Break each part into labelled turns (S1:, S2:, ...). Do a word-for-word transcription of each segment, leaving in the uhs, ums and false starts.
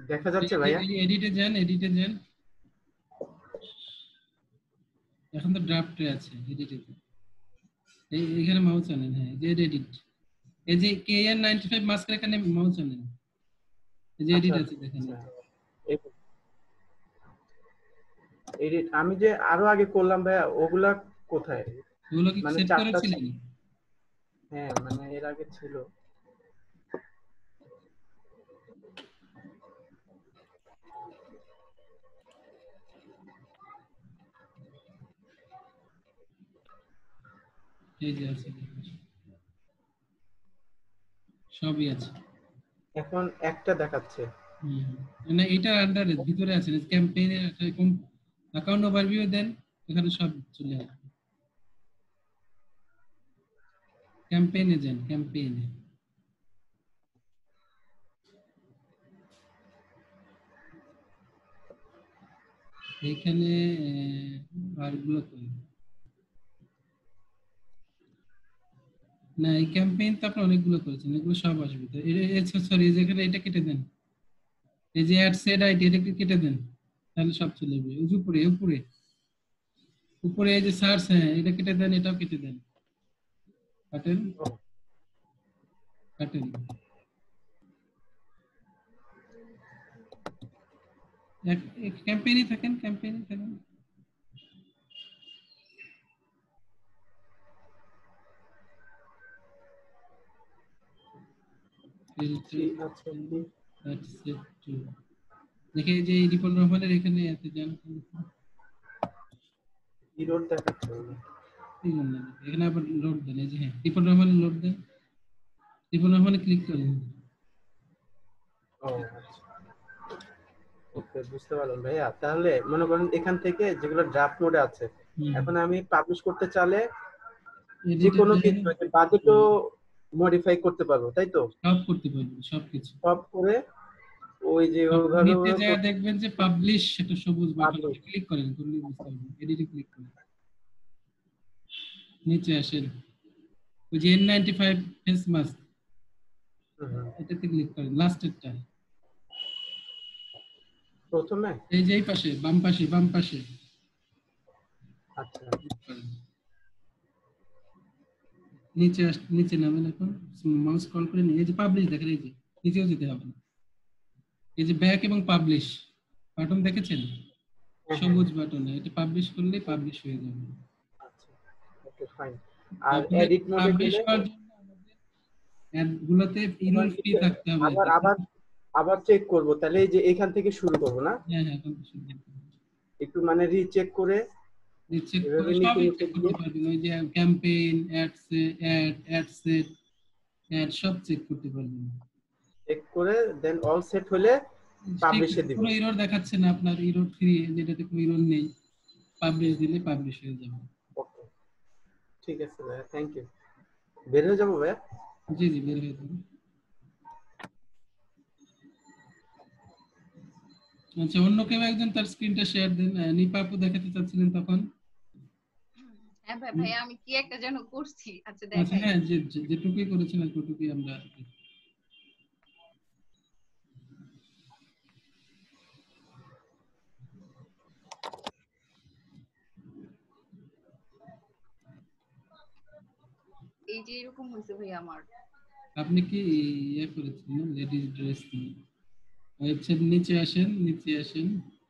S1: দেখা যাচ্ছে ভাইয়া?
S2: এডিটে যান, এডিটে যান। এখন তো ড্রাফটে আছে, এডিটে। এই এখানে মাউস আনেন, হ্যাঁ যে এডিট। এই যে কে এন নাইনটি ফাইভ মাস্কের এখানে মাউস আনেন। এই যে এডিট আছে দেখেন।
S1: এডিট আমি যে আরো আগে করলাম ভাইয়া, ওগুলা কোথায়?
S2: ওগুলো কি
S1: মানে
S2: সেট
S1: চারটা
S2: করেছিলেন?
S1: হ্যাঁ, মানে এর আগে ছিল।
S2: এই যে আছে, সবই আছে।
S1: এখন একটা দেখাচ্ছে।
S2: হুম, না এটা আন্ডারে ভিতরে আছে, ক্যাম্পেইনে আছে, কোন অ্যাকাউন্ট ওভারভিউ দেন, এখানে সব চলে আসবে। ক্যাম্পেইনে যান, ক্যাম্পেইনে। এখানে আরগুলো কই? না, এই ক্যাম্পেইন তো আপনি অনেকগুলো করেছেন, এগুলো সব আসবে তো। সরি, যেখানে এটা কেটে দেন, এই যে অ্যাড সেট আইডি, এটা কেটে দেন, তাহলে সব চলে যাবে। ওই যে উপরে উপরে উপরে এই যে সার্চ, হ্যাঁ এটা কেটে দেন, এটাও কেটে দেন। কাটেন, কাটেন। ক্যাম্পেইনে থাকেন, ক্যাম্পেইনে থাকেন। দেখে যে রিপন রহমানের এখানে এতে যান,
S1: ইরোড দেখাচ্ছে।
S2: এখানে আবার লোড দেন, এই যে হ্যাঁ রিপন রহমানের লোড দেন, রিপন রহমানে ক্লিক করেন।
S1: ও ওকে, বুঝতে পারলাম ভাইয়া। তাহলে মনে করেন এখান থেকে যেগুলো ড্রাফট মোডে আছে, এখন আমি পাবলিশ করতে চাইলে যে কোনো কিছু বাজেটও মডিফাই করতে পারবো, তাই তো?
S2: সব করতে পারবেন, সবকিছু
S1: সব করে ওই যে
S2: নিচে যা দেখবেন যে পাবলিশ, সেটা সবুজ বাটন ক্লিক করেন, করলে বুঝতে পারবেন। এডিটে ক্লিক করেন, নিচে আসেন, ওই যে N ninety five face mask, এটাতে ক্লিক করেন, লাস্টেরটা
S1: প্রথমে।
S2: এই যে এই পাশে, বাম পাশে, বাম পাশে।
S1: আচ্ছা,
S2: নিচে নিচে নামেন, এখন মাউস স্ক্রল করে নিয়ে এই যে পাবলিশ দেখেন, এই যে নিচেও যেতে হবে না, এই যে ব্যাক এবং পাবলিশ বাটন দেখেছেন, সবুজ বাটন, এটা পাবলিশ করলে পাবলিশ হয়ে যাবে।
S1: আচ্ছা ওকে ফাইন। আর এডিট মোডে
S2: পাবলিশ করার জন্য আমাদের অ্যাডগুলোতে ইরর ফ্রি থাকতে হবে।
S1: আবার আবার আবার চেক করব, তাহলে এই যে এখান থেকে শুরু করব না?
S2: হ্যাঁ হ্যাঁ, এখন শুরু করতে
S1: একটু মানে রিচেক করে
S2: রিচেক করে সবই চেক করতে পারবেন। ওই যে campaign, ads, ad ad set, ad সব চেক করতে পারবেন।
S1: চেক করে দেন অল সেট হলে পাবলিশে দিব।
S2: কোনো এরর দেখাচ্ছে না আপনার, এরর ফ্রি, যেটাতে কোনো এরর নেই, পাবলিশ দিলে পাবলিশ হয়ে যাবে।
S1: ওকে ঠিক আছে ভাই, থ্যাংক ইউ। বের হয়ে যাবো ভাই?
S2: জি জি, বের হয়ে যাবে। আচ্ছা, অন্য কেউ একজন তার স্ক্রিনটা শেয়ার দেন। নিপা আপু দেখাতে চাচ্ছিলেন তখন।
S3: হ্যাঁ ভাই, ভাই আমি কি একটা যেন করছি। আচ্ছা
S2: আচ্ছা
S3: দেখাই।
S2: হ্যাঁ, যে যেটুকুই করেছেন ততটুকুই আমরা।
S3: এই যে এরকম হয়েছে ভাই আমার।
S2: আপনি কি ইয়ে করেছেন না, লেডিস ড্রেস নিয়ে? ওয়েবসাইট নিচে আসেন, নিচে আসেন,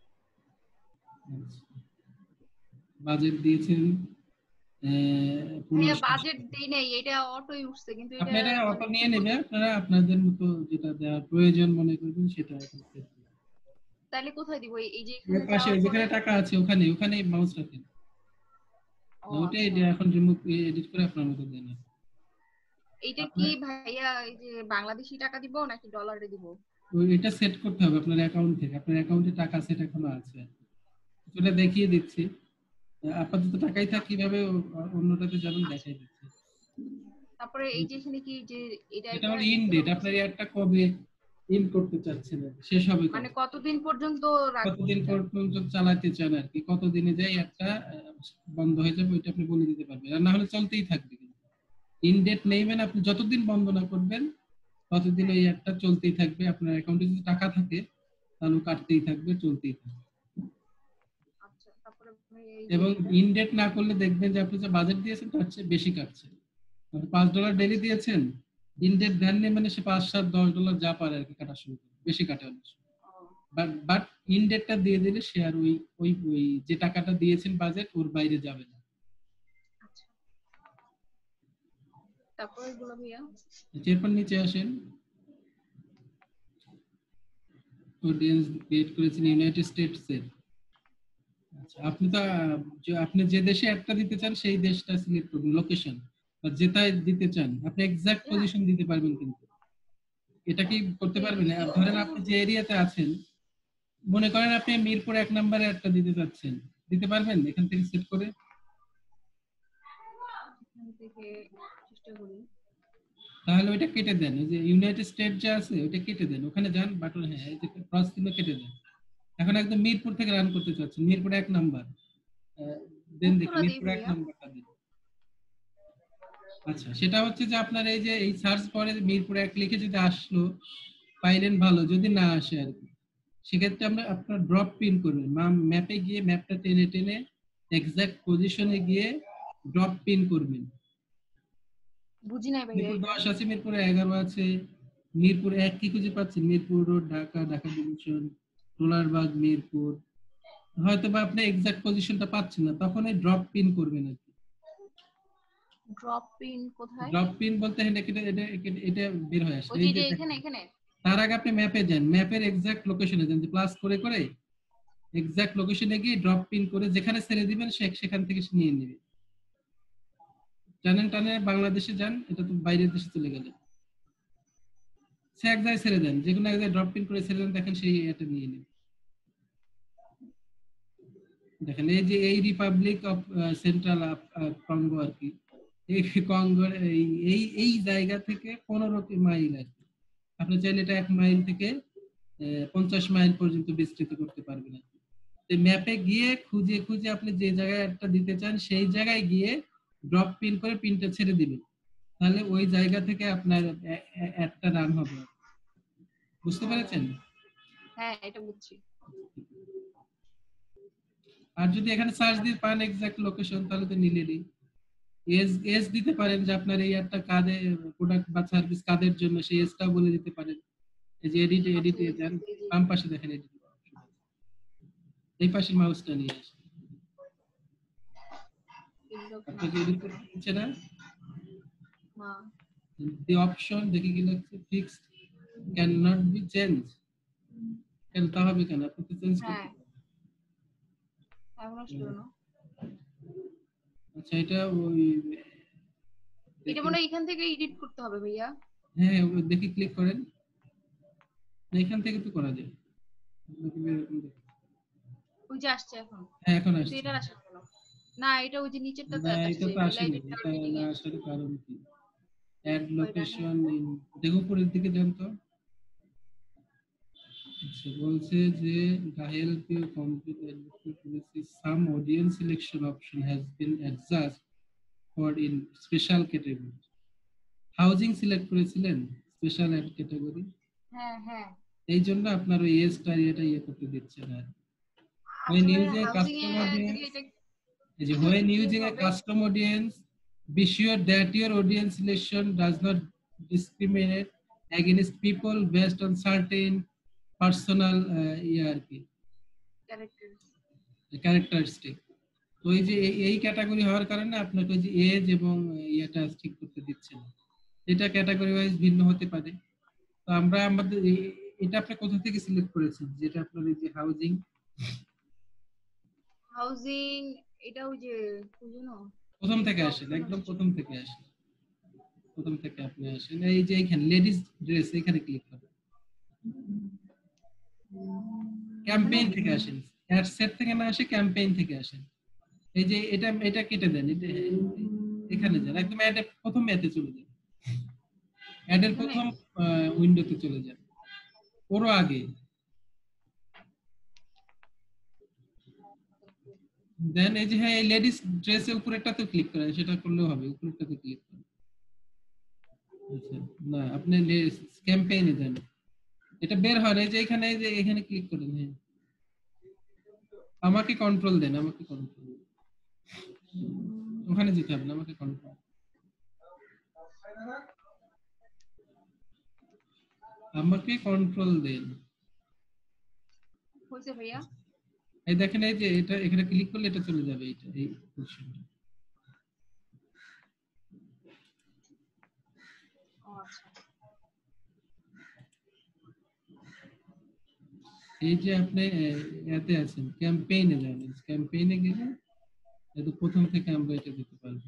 S2: বাজেট দিয়েছেন।
S3: ভাইয়া বাজেট দেই নাই, এটা অটোই উঠছে, কিন্তু এটা
S2: আপনারা অটো নিয়ে নেবে, আপনারা আপনাদের মতো যেটা দেওয়ার প্রয়োজন মনে করবেন সেটা।
S3: তাহলে কোথায় দিব? এই যে
S2: এখানে পাশে যেখানে টাকা আছে ওখানে, ওখানে মাউস রাখেন। ওটাই এখন রিমুভ এডিট করে আপনার মতো দেন।
S3: এইটা কি ভাইয়া এই যে বাংলাদেশি টাকা দিব নাকি ডলারে দিব?
S2: এটা সেট করতে হবে আপনার অ্যাকাউন্ট থেকে। আপনার অ্যাকাউন্টে টাকা সেট এখনো আছে, সেটা দেখিয়ে দিচ্ছি। আপাতত টাকাই থাক, কিভাবে অন্যটাতে যাবেন দেখাই দিচ্ছি।
S3: তারপরে এই যে এখানে কি যে এটা
S2: এটা হলো ইন ডেট, আপনার একটা কবে ইন করতে চাচ্ছেন, শেষ হবে
S3: মানে কতদিন পর্যন্ত
S2: কতদিন পর্যন্ত চালাতে চান আর কি, কতদিনে যাই একটা বন্ধ হয়ে যাবে ওইটা আপনি বলে দিতে পারবেন। আর না হলে চলতেই থাকবে। ইন ডেট নেবেন আপনি, যতদিন বন্ধ না করবেন ততদিন এই অ্যাডটা চলতেই থাকবে। আপনার অ্যাকাউন্টে যদি টাকা থাকে তাহলে কাটতেই থাকবে, চলতেই থাকবে।
S3: আচ্ছা, তারপরে আপনি এই যে
S2: এবং ইনডেট না করলে দেখবেন যে আপনি যে বাজেট দিয়েছেন তার চেয়ে বেশি কাটছে। মানে পাঁচ ডলার ডেলি দিয়েছেন, ইনডেট দেননি মানে সে পাঁচ সাত দশ ডলার যা পারে আর কি কাটা শুরু করে, বেশি কাটে অনেক সময়।
S3: ও,
S2: বাট বাট ইনডেটটা দিয়ে দিলে সে আর ওই ওই ওই যে টাকাটা দিয়েছেন বাজেট ওর বাইরে যাবে না।
S3: আচ্ছা, তারপরে এগুলো ভাইয়া
S2: এরপর নিচে আসেন, অডিয়েন্স ক্রিয়েট করেছেন ইউনাইটেড স্টেটস এর। আচ্ছা, আপনি তো আহ, যে আপনি যে দেশে একটা দিতে চান সেই দেশটা সিলেক্ট করুন, লোকেশন বা যেটাই দিতে চান আপনি এক্সাক্ট পজিশন দিতে পারবেন। কিন্তু এটা কি করতে পারবেন? আর ধরেন আপনি যে এরিয়াতে আছেন, মনে করেন আপনি মিরপুর এক নম্বরে একটা দিতে চাচ্ছেন, দিতে পারবেন এখান থেকে সেট করে?
S3: এখান থেকে চেষ্টা করি।
S2: তাহলে ওইটা কেটে দেন, ওই যে ইউনাইটেড স্টেট যে আছে ওইটা কেটে দেন, ওখানে যান বাটন, হ্যাঁ এই যে ক্রস চিহ্ন কেটে দেন। এখন একদম মিরপুর থেকে রান করতে চাচ্ছেন, মিরপুর এক নাম্বার দেন, দেখি
S3: উত্তরা দিই
S2: মিরপুর এক
S3: ভাইয়া।
S2: নাম্বারটা দিন। আচ্ছা, সেটা হচ্ছে যে আপনার এই যে এই সার্চ করে মিরপুর এক লিখে যদি আসলো পাইলেন ভালো, যদি না আসে আর কি সেক্ষেত্রে আমরা আপনার ড্রপ পিন করবেন, ম্যাপে গিয়ে ম্যাপটা টেনে টেনে এক্সাক্ট পজিশনে গিয়ে ড্রপ পিন করবেন।
S3: বুঝি নাই ভাইয়া
S2: মিরপুর
S3: এটা।
S2: দশ আছে, মিরপুর এগারো আছে, মিরপুর এক কি খুঁজে পাচ্ছেন? Mirpur road, Dhaka, Dhaka division, Tolarbag, Mirpur. হয়তো বা আপনি এক্সাক্ট পজিশনটা পাচ্ছেন না, তখন এই ড্রপ পিন করবেন আর কি।
S3: ড্রপ পিন কোথায়?
S2: ড্রপ পিন বলতে এটা এটা এটা এটা বের হয়ে আসে
S3: ওই
S2: এই
S3: যে
S2: যে
S3: এখানে এখানে।
S2: তার আগে আপনি ম্যাপে যান, ম্যাপের এক্সাক্ট লোকেশনে যান, যে প্লাস করে করে এক্সাক্ট লোকেশনে গিয়ে ড্রপ পিন করে যেখানে ছেড়ে দিবেন সে সেখান থেকে সে নিয়ে নেবে। জানেন টানে বাংলাদেশে যান, এটা তো বাইরের দেশে চলে গেলে সে এক জায়গায় ছেড়ে দেন, যে কোনো এক জায়গায় ড্রপ পিন করে ছেড়ে দেন, দেখেন সেই এটা নিয়ে নেবে। দেখেন এই যে এই রিপাবলিক অফ সেন্ট্রাল কঙ্গো আর কি, এই কঙ্গোর এই এই এই জায়গা থেকে পনেরো মাইল আর কি। আপনি চাইলে এটা এক মাইল থেকে আহ, পঞ্চাশ মাইল পর্যন্ত বিস্তৃত করতে পারবেন আর কি। ম্যাপে গিয়ে খুঁজে খুঁজে আপনি যে জায়গায় একটা দিতে চান সেই জায়গায় গিয়ে ড্রপ পিন করে পিনটা ছেড়ে দিবেন, তাহলে ওই জায়গা থেকে আপনার একটা রান হবে। বুঝতে পেরেছেন?
S3: হ্যাঁ, এটা বুঝছি।
S2: আর যদি এখানে সার্চ দিয়ে পান এক্সাক্ট লোকেশন তাহলে তো নিলেনই। এজ এজ দিতে পারেন যে আপনার এই একটা কাদের প্রোডাক্ট বা সার্ভিস কাদের জন্য, সেই এজটাও বলে দিতে পারেন। এই যে এডিট এডিট এ যান, বাম পাশে দেখেন এডিট, এই পাশে মাউসটা নিয়ে আসেন, আপনাকে এডিট করতে দিচ্ছে না। The option দেখি কি লাগছে, fixed cannot be changed, কেন তা হবে কেন? আপনি তো চেঞ্জ করতে পারেন। আচ্ছা, এটা ওই
S3: এটা মনে হয় এখান থেকে এডিট করতে হবে ভাইয়া।
S2: হ্যাঁ দেখি ক্লিক করেন, না এখান থেকে তো করা যায়।
S3: ওই যে আসছে এখন।
S2: হ্যাঁ এখন আসছে।
S3: এটা আসছে কেন? না এটা ওই যে নিচেরটাতে
S2: না
S3: আসছে।
S2: এটা তো আসেনি, এটা না আসার কারণ কি? অ্যাড লোকেশন দেখো উপরের দিকে যান তো। আচ্ছা, বলছে যে the help you complete advocacy some audience selection option has been adjusted for in special category. Housing select করেছিলেন স্পেশাল অ্যাড ক্যাটাগরি,
S3: হ্যাঁ হ্যাঁ,
S2: এই জন্য আপনার ওই এজটা এটা ইয়ে করতে দিচ্ছে না। when using custom audience, এই যে when using a custom audience be sure that your audience selection does not discriminate against people based on certain personal ইয়ে আর কি ক্যারেক্টারিস্টিক। তো এই যে এই ক্যাটাগরি হওয়ার কারণে আপনাকে ওই যে এজ এবং ইয়েটা ঠিক করতে দিচ্ছে না, এটা ক্যাটাগরি ওয়াইজ ভিন্ন হতে পারে। তো আমরা আমাদের এটা আপনি কোথা থেকে সিলেক্ট করেছেন, যেটা আপনার এই যে হাউজিং
S3: হাউজিং এটা ওই যে বুঝুনো
S2: প্রথম থেকে আসেন, একদম প্রথম থেকে আসেন, প্রথম থেকে আপনি আসেন এই যে এখানে লেডিস ড্রেস, এখানে ক্লিক করুন। ক্যাম্পেইন থেকে আসেন, অ্যাড সেট থেকে না আসে ক্যাম্পেইন থেকে আসেন। এই যে এটা এটা কেটে দেন, এটা এখানে যান, একদম অ্যাডের প্রথম অ্যাডে চলে যান, অ্যাডের প্রথম উইন্ডোতে চলে যান, ওরও আগে। দেন এই যে হ্যাঁ লেডিস ড্রেসের উপরেরটাতে ক্লিক করেন, সেটা করলেও হবে, উপরেরটাতে ক্লিক করেন। আচ্ছা না আপনি ক্যাম্পেইনে যান, এটা বের হয় না, এই যে এখানে, এই যে এখানে ক্লিক করেন। হ্যাঁ, আমাকে কন্ট্রোল দেন, আমাকে কন্ট্রোল, ওখানে যেতে হবে না, আমাকে কন্ট্রোল, আমাকে কন্ট্রোল দেন।
S3: হয়েছে ভাইয়া?
S2: এই দেখেন, এই যে এটা এখানে ক্লিক করলে এটা চলে যাবে, এইটা এই পোরশনটা।
S3: ও আচ্ছা।
S2: এই যে আপনি এতে আছেন, ক্যাম্পেইনে যাবেন, ক্যাম্পেইনে গেলে এটা প্রথম থেকে আমরা এটা দিতে পারবো।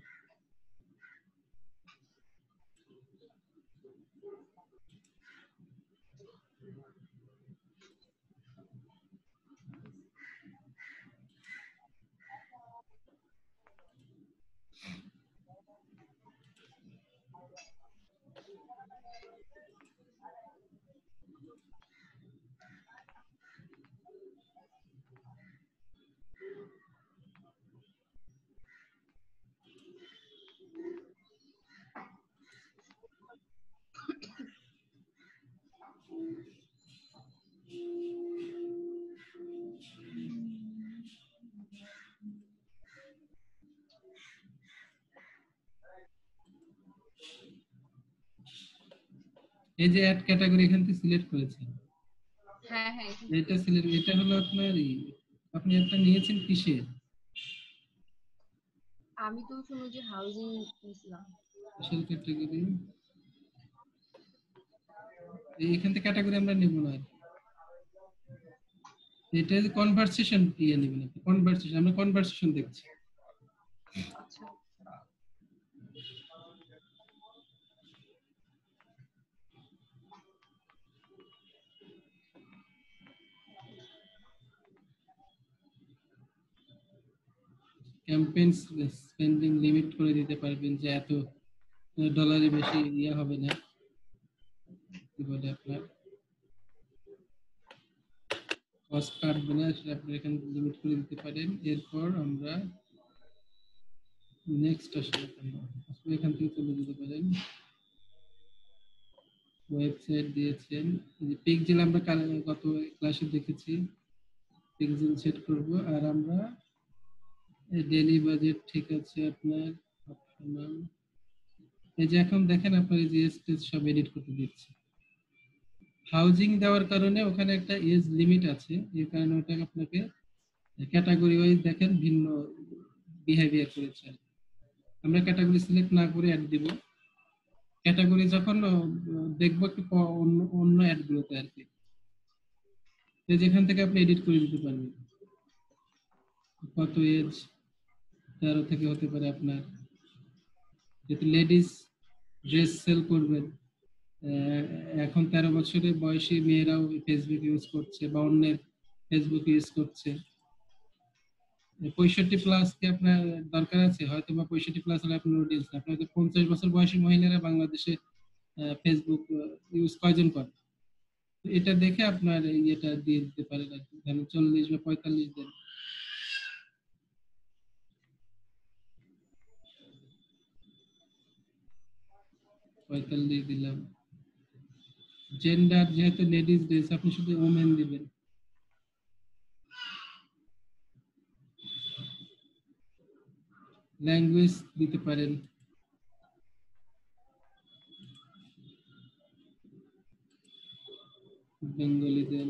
S2: এই যে অ্যাড ক্যাটাগরি এখান থেকে সিলেক্ট করেছেন,
S3: হ্যাঁ হ্যাঁ
S2: এটা সিলেক্ট, এটা হলো আপনার, আপনি একটা নিয়েছেন কিসে?
S3: আমি তো শুনো যে হাউজিং নিয়েছিলাম।
S2: স্পেশাল ক্যাটাগরি, এখান থেকে ক্যাটাগরি আমরা নেব না, এটা কনভারসেশন দিয়ে নেবেন আপনি, কনভারসেশন, আমরা কনভারসেশন দেখছি।
S3: আচ্ছা
S2: ক্যাম্পেইন স্পেন্ডিং লিমিট করে দিতে পারবেন যে এত ডলারে বেশি ইয়া হবে না, কি বলে আপনার কস্ট কাটবে না, সেটা আপনি এখানে লিমিট করে দিতে পারেন। এরপর আমরা নেক্সট আসলে এখান থেকে চলে যেতে পারেন। ওয়েবসাইট দিয়েছেন, যে পিক্সেল আমরা গত ক্লাসে দেখেছি, পিক্সেল সেট করব। আর আমরা ডেইলি বাজেট ঠিক আছে আপনার অপশনাল, এই যে এখন দেখেন আপনার এই যে স্টেজ সব এডিট করতে দিচ্ছে। হাউজিং দেওয়ার কারণে ওখানে একটা এজ লিমিট আছে, এই কারণে ওটা আপনাকে ক্যাটাগরি ওয়াইজ দেখেন ভিন্ন বিহেভিয়ার করেছে। আমরা ক্যাটাগরি সিলেক্ট না করে অ্যাড দিব, ক্যাটাগরি যখন দেখবো একটু অন্য অন্য অ্যাড গুলোতে আর কি, যেখান থেকে আপনি এডিট করে দিতে পারবেন। কত এজ, তেরো থেকে হতে পারে আপনার, যেহেতু লেডিস ড্রেস সেল করবেন, এখন তেরো বছরের বয়সী মেয়েরাও ফেসবুক ইউজ করছে বা অন্যের ফেসবুক ইউজ করছে। পঁয়ষট্টি প্লাস কি আপনার দরকার আছে? হয়তো বা পঁয়ষট্টি প্লাস হলে আপনার অডিয়েন্স, আপনার হয়তো পঞ্চাশ বছর বয়সী মহিলারা বাংলাদেশে ফেসবুক ইউজ কয়জন করে, এটা দেখে আপনার ইয়েটা দিয়ে দিতে পারেন আর কি, ধরেন চল্লিশ বা পঁয়তাল্লিশ দেন। পঁয়তাল্লিশ দিলাম। জেন্ডার যেহেতু লেডিস ড্রেস, আপনি শুধু ওমেন দিবেন। ল্যাঙ্গুয়েজ দিতে পারেন, বেঙ্গলি দেন।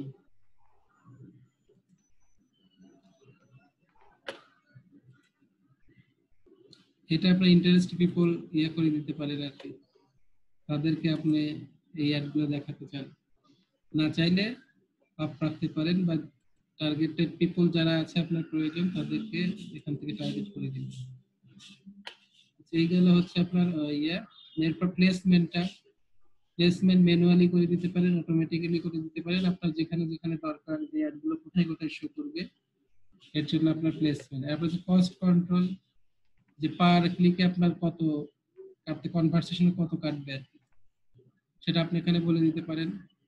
S2: এটা আপনার ইন্টারেস্ট পিপল ইয়ে করে দিতে পারেন আর কি, তাদেরকে আপনি এই অ্যাডগুলো দেখাতে চান। না চাইলে অফ রাখতে পারেন, বা টার্গেটেড পিপল যারা আছে আপনার প্রয়োজন তাদেরকে এখান থেকে টার্গেট করে দিন। এইগুলো হচ্ছে আপনার ইয়ে। এরপর প্লেসমেন্টটা, প্লেসমেন্ট ম্যানুয়ালি করে দিতে পারেন, অটোমেটিক্যালি করে দিতে পারেন, আপনার যেখানে যেখানে দরকার যে অ্যাডগুলো কোথায় কোথায় শো করবে এর জন্য আপনার প্লেসমেন্ট। এরপর হচ্ছে কস্ট কন্ট্রোল, যে পার ক্লিকে আপনার কত কাটতে, কনভারসেশনে কত কাটবে আর কি, সেটা আপনি এখানে বলে দিতে পারেন।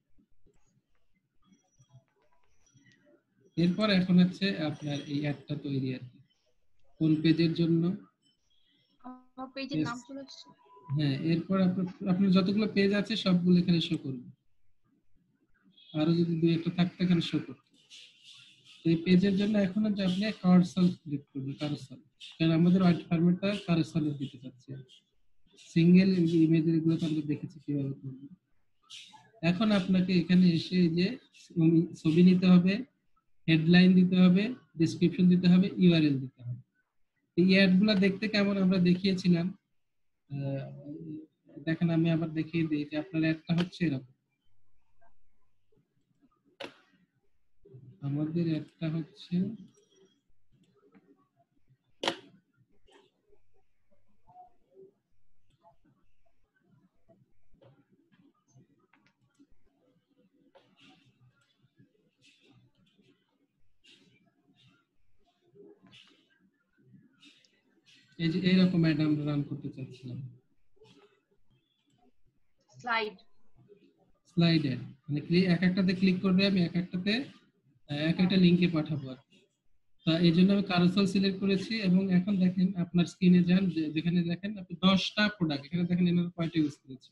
S2: এরপর এখন হচ্ছে আপনার এই অ্যাডটা তৈরি আর কি, কোন পেজের জন্য।
S3: আমার পেজের নাম চলে আসছে।
S2: হ্যাঁ, এরপর আপনার আপনার যতগুলো পেজ আছে সবগুলো এখানে শো করবে। আরো যদি দুই একটা থাকতো এখানে শো করতো। তো এই পেজের জন্য এখন যে আপনি কারসল ক্লিক করবেন, কারসল, কারণ আমাদের হোয়াইট ফরম্যাটটা কারসলে দিতে চাচ্ছি, সিঙ্গেল ইমেজের গুলো তো আমরা দেখেছি কিভাবে করব। এখন আপনাকে এখানে এসে এই যে ছবি নিতে হবে, হেডলাইন দিতে হবে, ডেসক্রিপশন দিতে হবে, ইউআরএল দিতে হবে। এই অ্যাডগুলো দেখতে কেমন আমরা দেখিয়েছিলাম, দেখেন আমি আবার দেখিয়ে দিই যে আপনার অ্যাডটা হচ্ছে এরকম। আমাদের অ্যাডটা হচ্ছে এই যে এইরকম অ্যাড আমরা রান করতে চাচ্ছিলাম।
S3: স্লাইড
S2: স্লাইড অ্যাড মানে এক একটাতে ক্লিক করবে, আমি এক একটাতে এক একটা লিংকে পাঠাবো। তা এই জন্য আমি কারোসেল সিলেক্ট করেছি এবং এখন দেখেন আপনার স্ক্রিনে যান, যেখানে দেখেন আপনি দশটা প্রোডাক্ট, এখানে দেখেন এনার কয়টা ইউজ করেছি,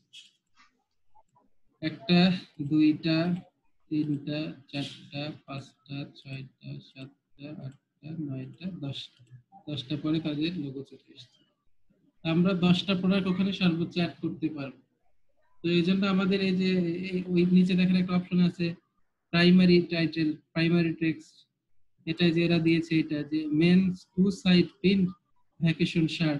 S2: একটা, দুইটা, তিনটা, চারটা, পাঁচটা, ছয়টা, সাতটা, আটটা, নয়টা, দশটা। দশটা পরে কাজের লোগো চলে এসেছে। আমরা দশটা প্রোডাক্ট ওখানে সর্বোচ্চ অ্যাড করতে পারবো। তো এই জন্য আমাদের এই যে ওই নিচে দেখেন একটা অপশন আছে প্রাইমারি টাইটেল, প্রাইমারি টেক্সট, এটা যে এরা দিয়েছে, এটা যে men's two side print vacation shirt,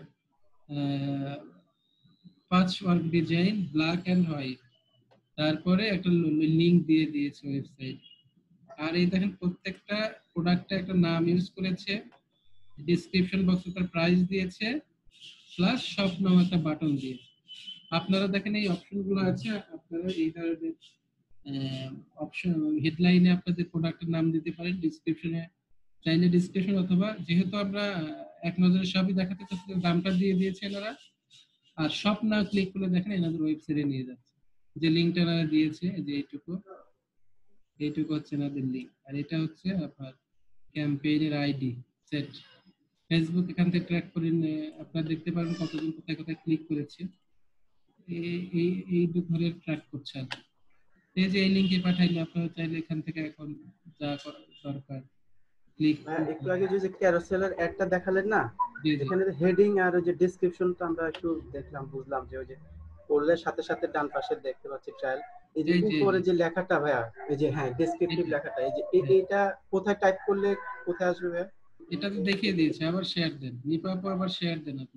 S2: পাঁচ work design black and white, তারপরে একটা লিংক দিয়ে দিয়েছে ওয়েবসাইট। আর এই দেখেন প্রত্যেকটা প্রোডাক্টে একটা নাম ইউজ করেছে, ডেসক্রিপশন বক্সে তার প্রাইস দিয়েছে, প্লাস শপ নাম একটা বাটন দিয়েছে। আপনারা দেখেন এই অপশনগুলো আছে, আপনারা এই ধরনের অপশন হেডলাইনে আপনাদের প্রোডাক্টের নাম দিতে পারেন, ডেসক্রিপশনে চাইলে ডেসক্রিপশন, অথবা যেহেতু আমরা এক নজরে সবই দেখাতে চাচ্ছি দামটা দিয়ে দিয়েছে এনারা। আর শপ না ক্লিক করলে দেখেন এনাদের ওয়েবসাইটে নিয়ে যাচ্ছে, যে লিংকটা এনারা দিয়েছে যে এইটুকু, এইটুকু হচ্ছে এনাদের লিংক। আর এটা হচ্ছে আপনার ক্যাম্পেইনের আইডি সেট। ফেসবুক এখান থেকে ট্র্যাক করে আপনারা দেখতে পারবেন কতজন কোথায় কোথায় ক্লিক করেছে, এই এই ধরে ট্র্যাক করছে। আর এই যে এই লিংকে পাঠাইলে আপনারা চাইলে এখান থেকে এখন যা দরকার ক্লিক।
S1: একটু আগে যে ক্যারোসেলের অ্যাডটা দেখালেন না, এখানে হেডিং আর ওই যে ডেসক্রিপশনটা আমরা একটু দেখলাম, বুঝলাম যে ওই যে পড়লে সাথে সাথে ডান পাশে দেখতে পাচ্ছি ট্রায়াল, এই যে উপরে যে লেখাটা ভাইয়া, এই যে হ্যাঁ ডেসক্রিপটিভ লেখাটা, এই যে এটা কোথায় টাইপ করলে কোথায় আসবে ভাইয়া?
S2: এটা তো দেখিয়ে দিয়েছে, আবার শেয়ার দেন নিপাপু, আবার শেয়ার দেন আপনি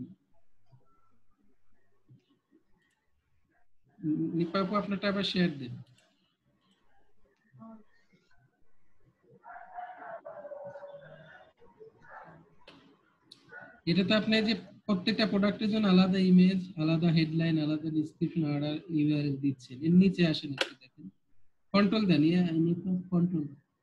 S2: নিপাপু, আপনারটা আবার শেয়ার দেন। এটা তো আপনি যে প্রত্যেকটা প্রোডাক্টের জন্য আলাদা ইমেজ, আলাদা হেডলাইন, আলাদা ডেসক্রিপশন আর ইউআরএল দিচ্ছেন। এর নিচে আসেন একটু দেখেন, কন্ট্রোল দেন, ইয়া নিপাপু কন্ট্রোল।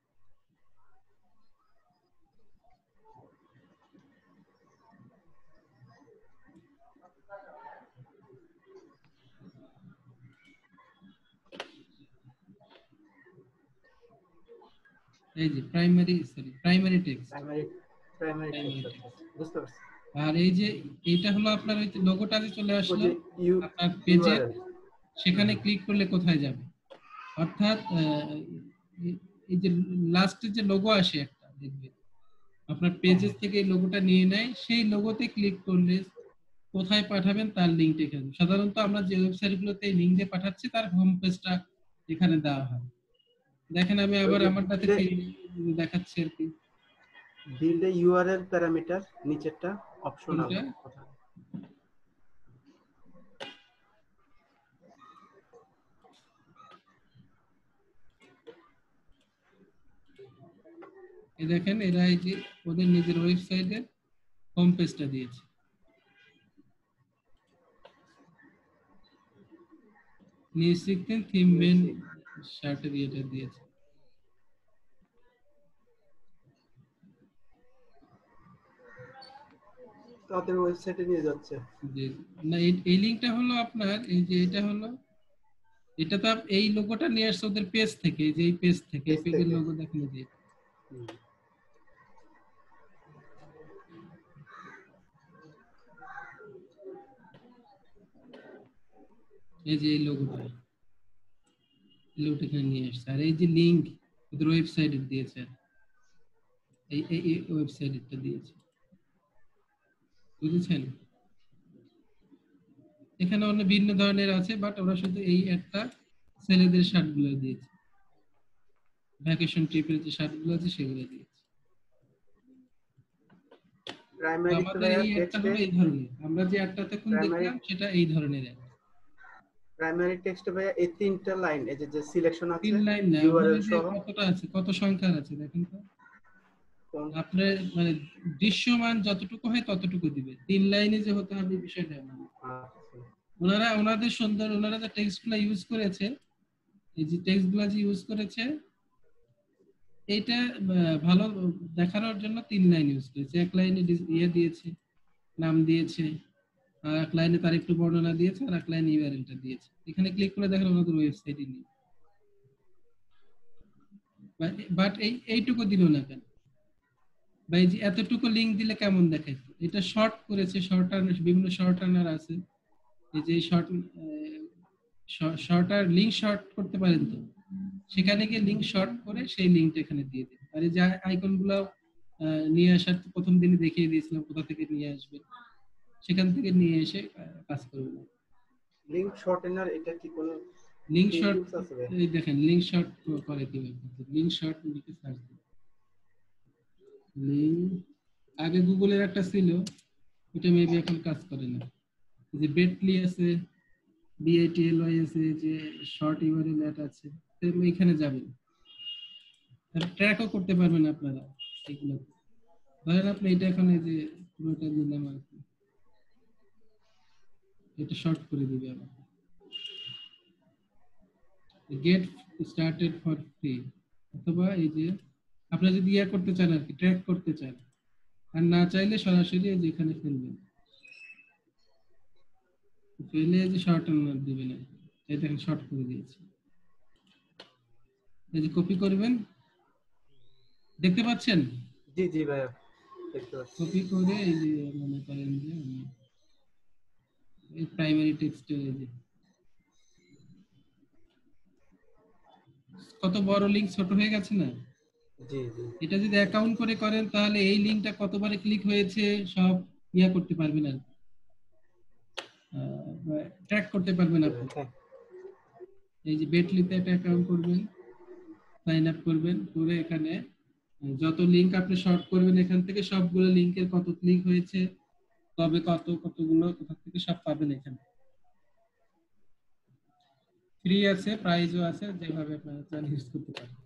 S2: এই যে primary, sorry primary text,
S1: primary primary text, বুঝতে পারছি।
S2: আর এই যে এটা হলো আপনার ওই লোগোটা যে চলে আসলো আপনার পেজে, সেখানে ক্লিক করলে কোথায় যাবে, অর্থাৎ এই যে লাস্টে যে লোগো আসে একটা দেখবে আপনার পেজেস থেকে এই লোগোটা নিয়ে নেয়, সেই লোগোতে ক্লিক করলে কোথায় পাঠাবেন তার লিংকটা এখানে। সাধারণত আমরা যে ওয়েবসাইটগুলোতে লিংক দিয়ে পাঠাচ্ছি তার হোম পেজটা এখানে দেওয়া হয়। দেখেন আমি আবার আমারটাতে দেখাচ্ছি আর কি,
S1: বিল্ড এ ইউআরএল প্যারামিটার নিচেরটা অপশনাল,
S2: এই দেখেন এরা এই যে ওদের নিজের ওয়েবসাইটে হোম পেজটা দিয়েছে, নিউজ সিক্সটিন থিম মেন শার্টের এটা দিয়েছে।
S1: তাদের ওয়েবসাইটে নিয়ে যাচ্ছে।
S2: না এই লিংকটা হলো আপনার, এই যে এটা হলো, এটা তো এই লোগোটা নিয়ে আসছে ওদের পেজ থেকে, যে এই পেজ থেকে, এই পেজের লোগো দেখেন যে এই যে এই লোগোটা, লোড এখানে নিয়ে আসছে। আর এই যে লিংক ওদের ওয়েবসাইটে দিয়েছে, এই এই ওয়েবসাইটটা দিয়েছে, বুঝেছেন? এখানে অন্য ভিন্ন ধরনের আছে, বাট আমরা শুধু এই একটা ছেলেদের শার্টগুলো দিয়েছি, ভ্যাকেশন ট্রিপের যে শার্টগুলো আছে সেগুলো দিয়েছি।
S1: প্রাইমারি তো
S2: আমাদের
S1: ভাইয়া
S2: এই একটা
S1: টেক্সটে
S2: হলো এই ধরনের, আমরা যে একটা তখন
S1: প্রাইমারি
S2: দেখলাম সেটা এই ধরনের একটা।
S1: প্রাইমারি টেক্সটে ভাইয়া এই তিনটা লাইন, এই যে যে সিলেকশন আছে
S2: তিন লাইন না, ওখানে
S1: ইউআরএল
S2: যে
S1: সহ
S2: কতটা আছে, কত সংখ্যার আছে দেখেন তো।
S1: কোন
S2: আপনার মানে দৃশ্যমান যতটুকু হয় ততটুকু দিবে, তিন লাইনে যে হতে হবে বিষয়টা না।
S1: আচ্ছা
S2: ওনারা ওনাদের সুন্দর, ওনারা যে টেক্সটগুলো ইউজ করেছে, এই যে টেক্সটগুলো যে ইউজ করেছে এইটা আহ, ভালো দেখানোর জন্য তিন লাইন ইউজ করেছে। এক লাইনে ইয়ে দিয়েছে, নাম দিয়েছে, আর এক লাইনে তার একটু বর্ণনা দিয়েছে, আর এক লাইনে ইউআরএলটা দিয়েছে। এখানে ক্লিক করে দেখেন ওনাদের ওয়েবসাইটে নেই, বাট এই এইটুকু দিল না কেন, বা এই যে এতটুকু লিংক দিলে কেমন দেখাইছে? এটা শর্ট করেছে, শর্টার বিভিন্ন শর্টানার আছে, এই যে শর্ট শর্টার লিংক শর্ট করতে পারেন তো, সেখানে গিয়ে লিংক শর্ট করে সেই লিংকটা এখানে দিয়ে দিন। আর এই যে আইকনগুলো নিয়ে আসার তো প্রথম দিনে দেখিয়ে দিয়েছিলাম কোথা থেকে নিয়ে আসবেন, সেখান থেকে নিয়ে এসে আহ, কাজ করবেন।
S1: লিংক শর্টেনার এটা কি কোন
S2: লিংক শর্ট
S1: টুলস আছে ভাইয়া?
S2: এই দেখেন লিংক শর্ট করে কিভাবে, লিংক শর্ট লিখে সার্চ দিন। লিংক আগে গুগলের একটা ছিল, ওটা মেবি এখন কাজ করে না। এই যে বেটলি আছে, বিএটিএলওয়াই আছে, যে শর্ট ইউআরএল অ্যাড আছে, তো এখানে যাবেন, ট্র্যাকও করতে পারবেন আপনারা এগুলো। ধরেন আপনি এটা এখন এই যে পুরোটা দিলাম আর কি, এটা শর্ট করে দিবে আমাকে, গেট স্টার্টেড ফর ফ্রি, অথবা এই যে আপনারা যদি ইয়া করতে চান আর কি, ট্র্যাক করতে চান, আর না চাইলে সরাসরি এই যে এখানে ফেলবেন, ফেলে যে শর্ট আনলার দিবেন আর কি। এই দেখেন শর্ট করে দিয়েছি, এই যে কপি করবেন, দেখতে পাচ্ছেন?
S1: জি জি ভাইয়া দেখতে পাচ্ছি।
S2: কপি করে এই যে মনে করেন যে আমি এই প্রাইমারি টেক্সটের এই যে কত বড় লিংক ছোট হয়ে গেছে না?
S1: জি জি
S2: এটা যদি অ্যাকাউন্ট করে করেন তাহলে এই লিংকটা কতবারে ক্লিক হয়েছে সব ইয়া করতে পারবেন আর ট্র্যাক করতে পারবেন আপনি।
S1: হ্যাঁ,
S2: এই যে বেটলিতে একটা অ্যাকাউন্ট করবেন, সাইন আপ করবেন, করে এখানে যত লিংক আপনি শর্ট করবেন এখান থেকে সবগুলো লিংকের কত ক্লিক হয়েছে, তবে কত কতগুলো কোথা থেকে সব পাবেন এখানে। ফ্রি আছে, প্রাইজও আছে, যেভাবে আপনারা চান ইউজ করতে পারেন।